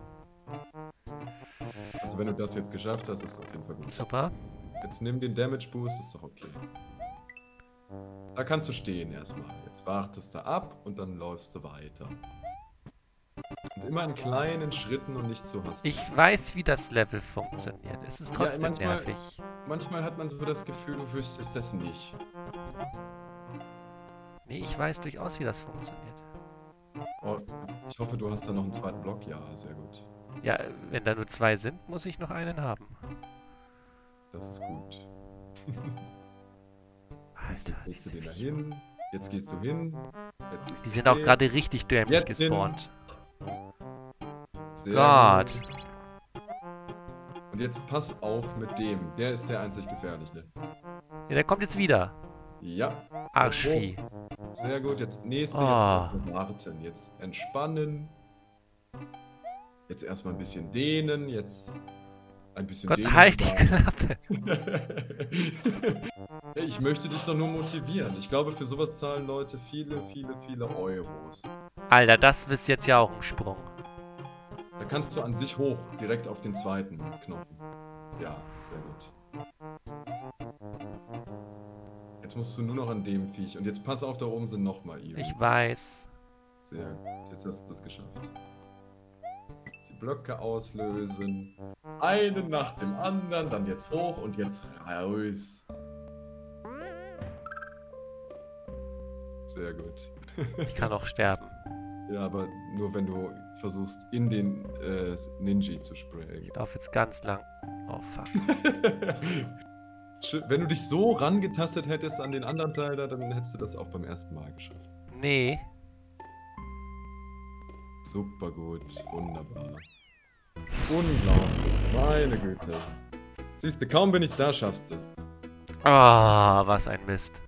Also wenn du das jetzt geschafft hast, ist auf jeden Fall gut. Super. Jetzt nimm den Damage Boost, ist doch okay. Da kannst du stehen erstmal. Jetzt wartest du ab und dann läufst du weiter. Und immer in kleinen Schritten und nicht zu hastig. Ich weiß, wie das Level funktioniert. Es ist trotzdem ja, manchmal, nervig. Manchmal hat man so das Gefühl, du wüsstest das nicht. Nee, ich weiß durchaus, wie das funktioniert. Oh, ich hoffe, du hast da noch einen zweiten Block. Ja, sehr gut. Ja, wenn da nur zwei sind, muss ich noch einen haben. Das ist gut. Alter, jetzt legst du den da hin. Jetzt gehst du hin. Jetzt ist die sind auch gerade richtig dämlich jetzt gespawnt. Sehr Gott. gut. Und jetzt pass auf mit dem. Der ist der einzig gefährliche. Ja, der kommt jetzt wieder. Ja. Arschvieh. Sehr gut. Jetzt nächste. Oh. Jetzt warten. Jetzt entspannen. Jetzt erstmal ein bisschen dehnen. Jetzt ein bisschen Gott, dehnen. halt die Klappe. Ich möchte dich doch nur motivieren. Ich glaube, für sowas zahlen Leute viele, viele, viele Euros. Alter, das ist jetzt ja auch ein Sprung. Da kannst du an sich hoch, direkt auf den zweiten Knochen. Ja, sehr gut. Jetzt musst du nur noch an dem Viech. Und jetzt pass auf, da oben sind nochmal Ivy. Ich weiß. Sehr gut. Jetzt hast du es geschafft. Jetzt die Blöcke auslösen. Einen nach dem anderen, dann jetzt hoch und jetzt raus. Sehr gut. Ich kann auch sterben. Ja, aber nur wenn du versuchst, in den äh, Ninja zu sprayen. Ich laufe jetzt ganz lang. Oh, fuck. Wenn du dich so rangetastet hättest an den anderen Teil da, dann hättest du das auch beim ersten Mal geschafft. Nee. Super gut. Wunderbar. Unglaublich. Meine Güte. Siehst du, kaum bin ich da, schaffst du es. Ah, oh, was ein Mist.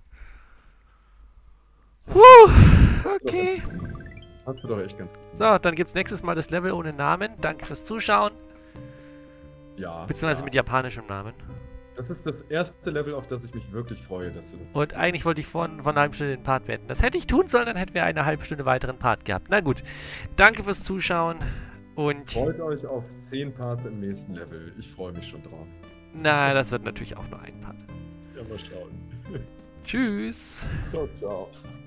Puh, okay. Hast du doch echt ganz gut gemacht. So, dann gibt's nächstes Mal das Level ohne Namen. Danke fürs Zuschauen. Ja. Beziehungsweise ja. mit japanischem Namen. Das ist das erste Level, auf das ich mich wirklich freue, dass du das... Und eigentlich wollte ich vorhin von einer halben Stunde den Part beenden. Das hätte ich tun sollen, dann hätten wir eine halbe Stunde weiteren Part gehabt. Na gut. Danke fürs Zuschauen und... Freut euch auf zehn Parts im nächsten Level. Ich freue mich schon drauf. Na, das wird natürlich auch nur ein Part. Ja, mal schauen. Tschüss. Ciao, ciao.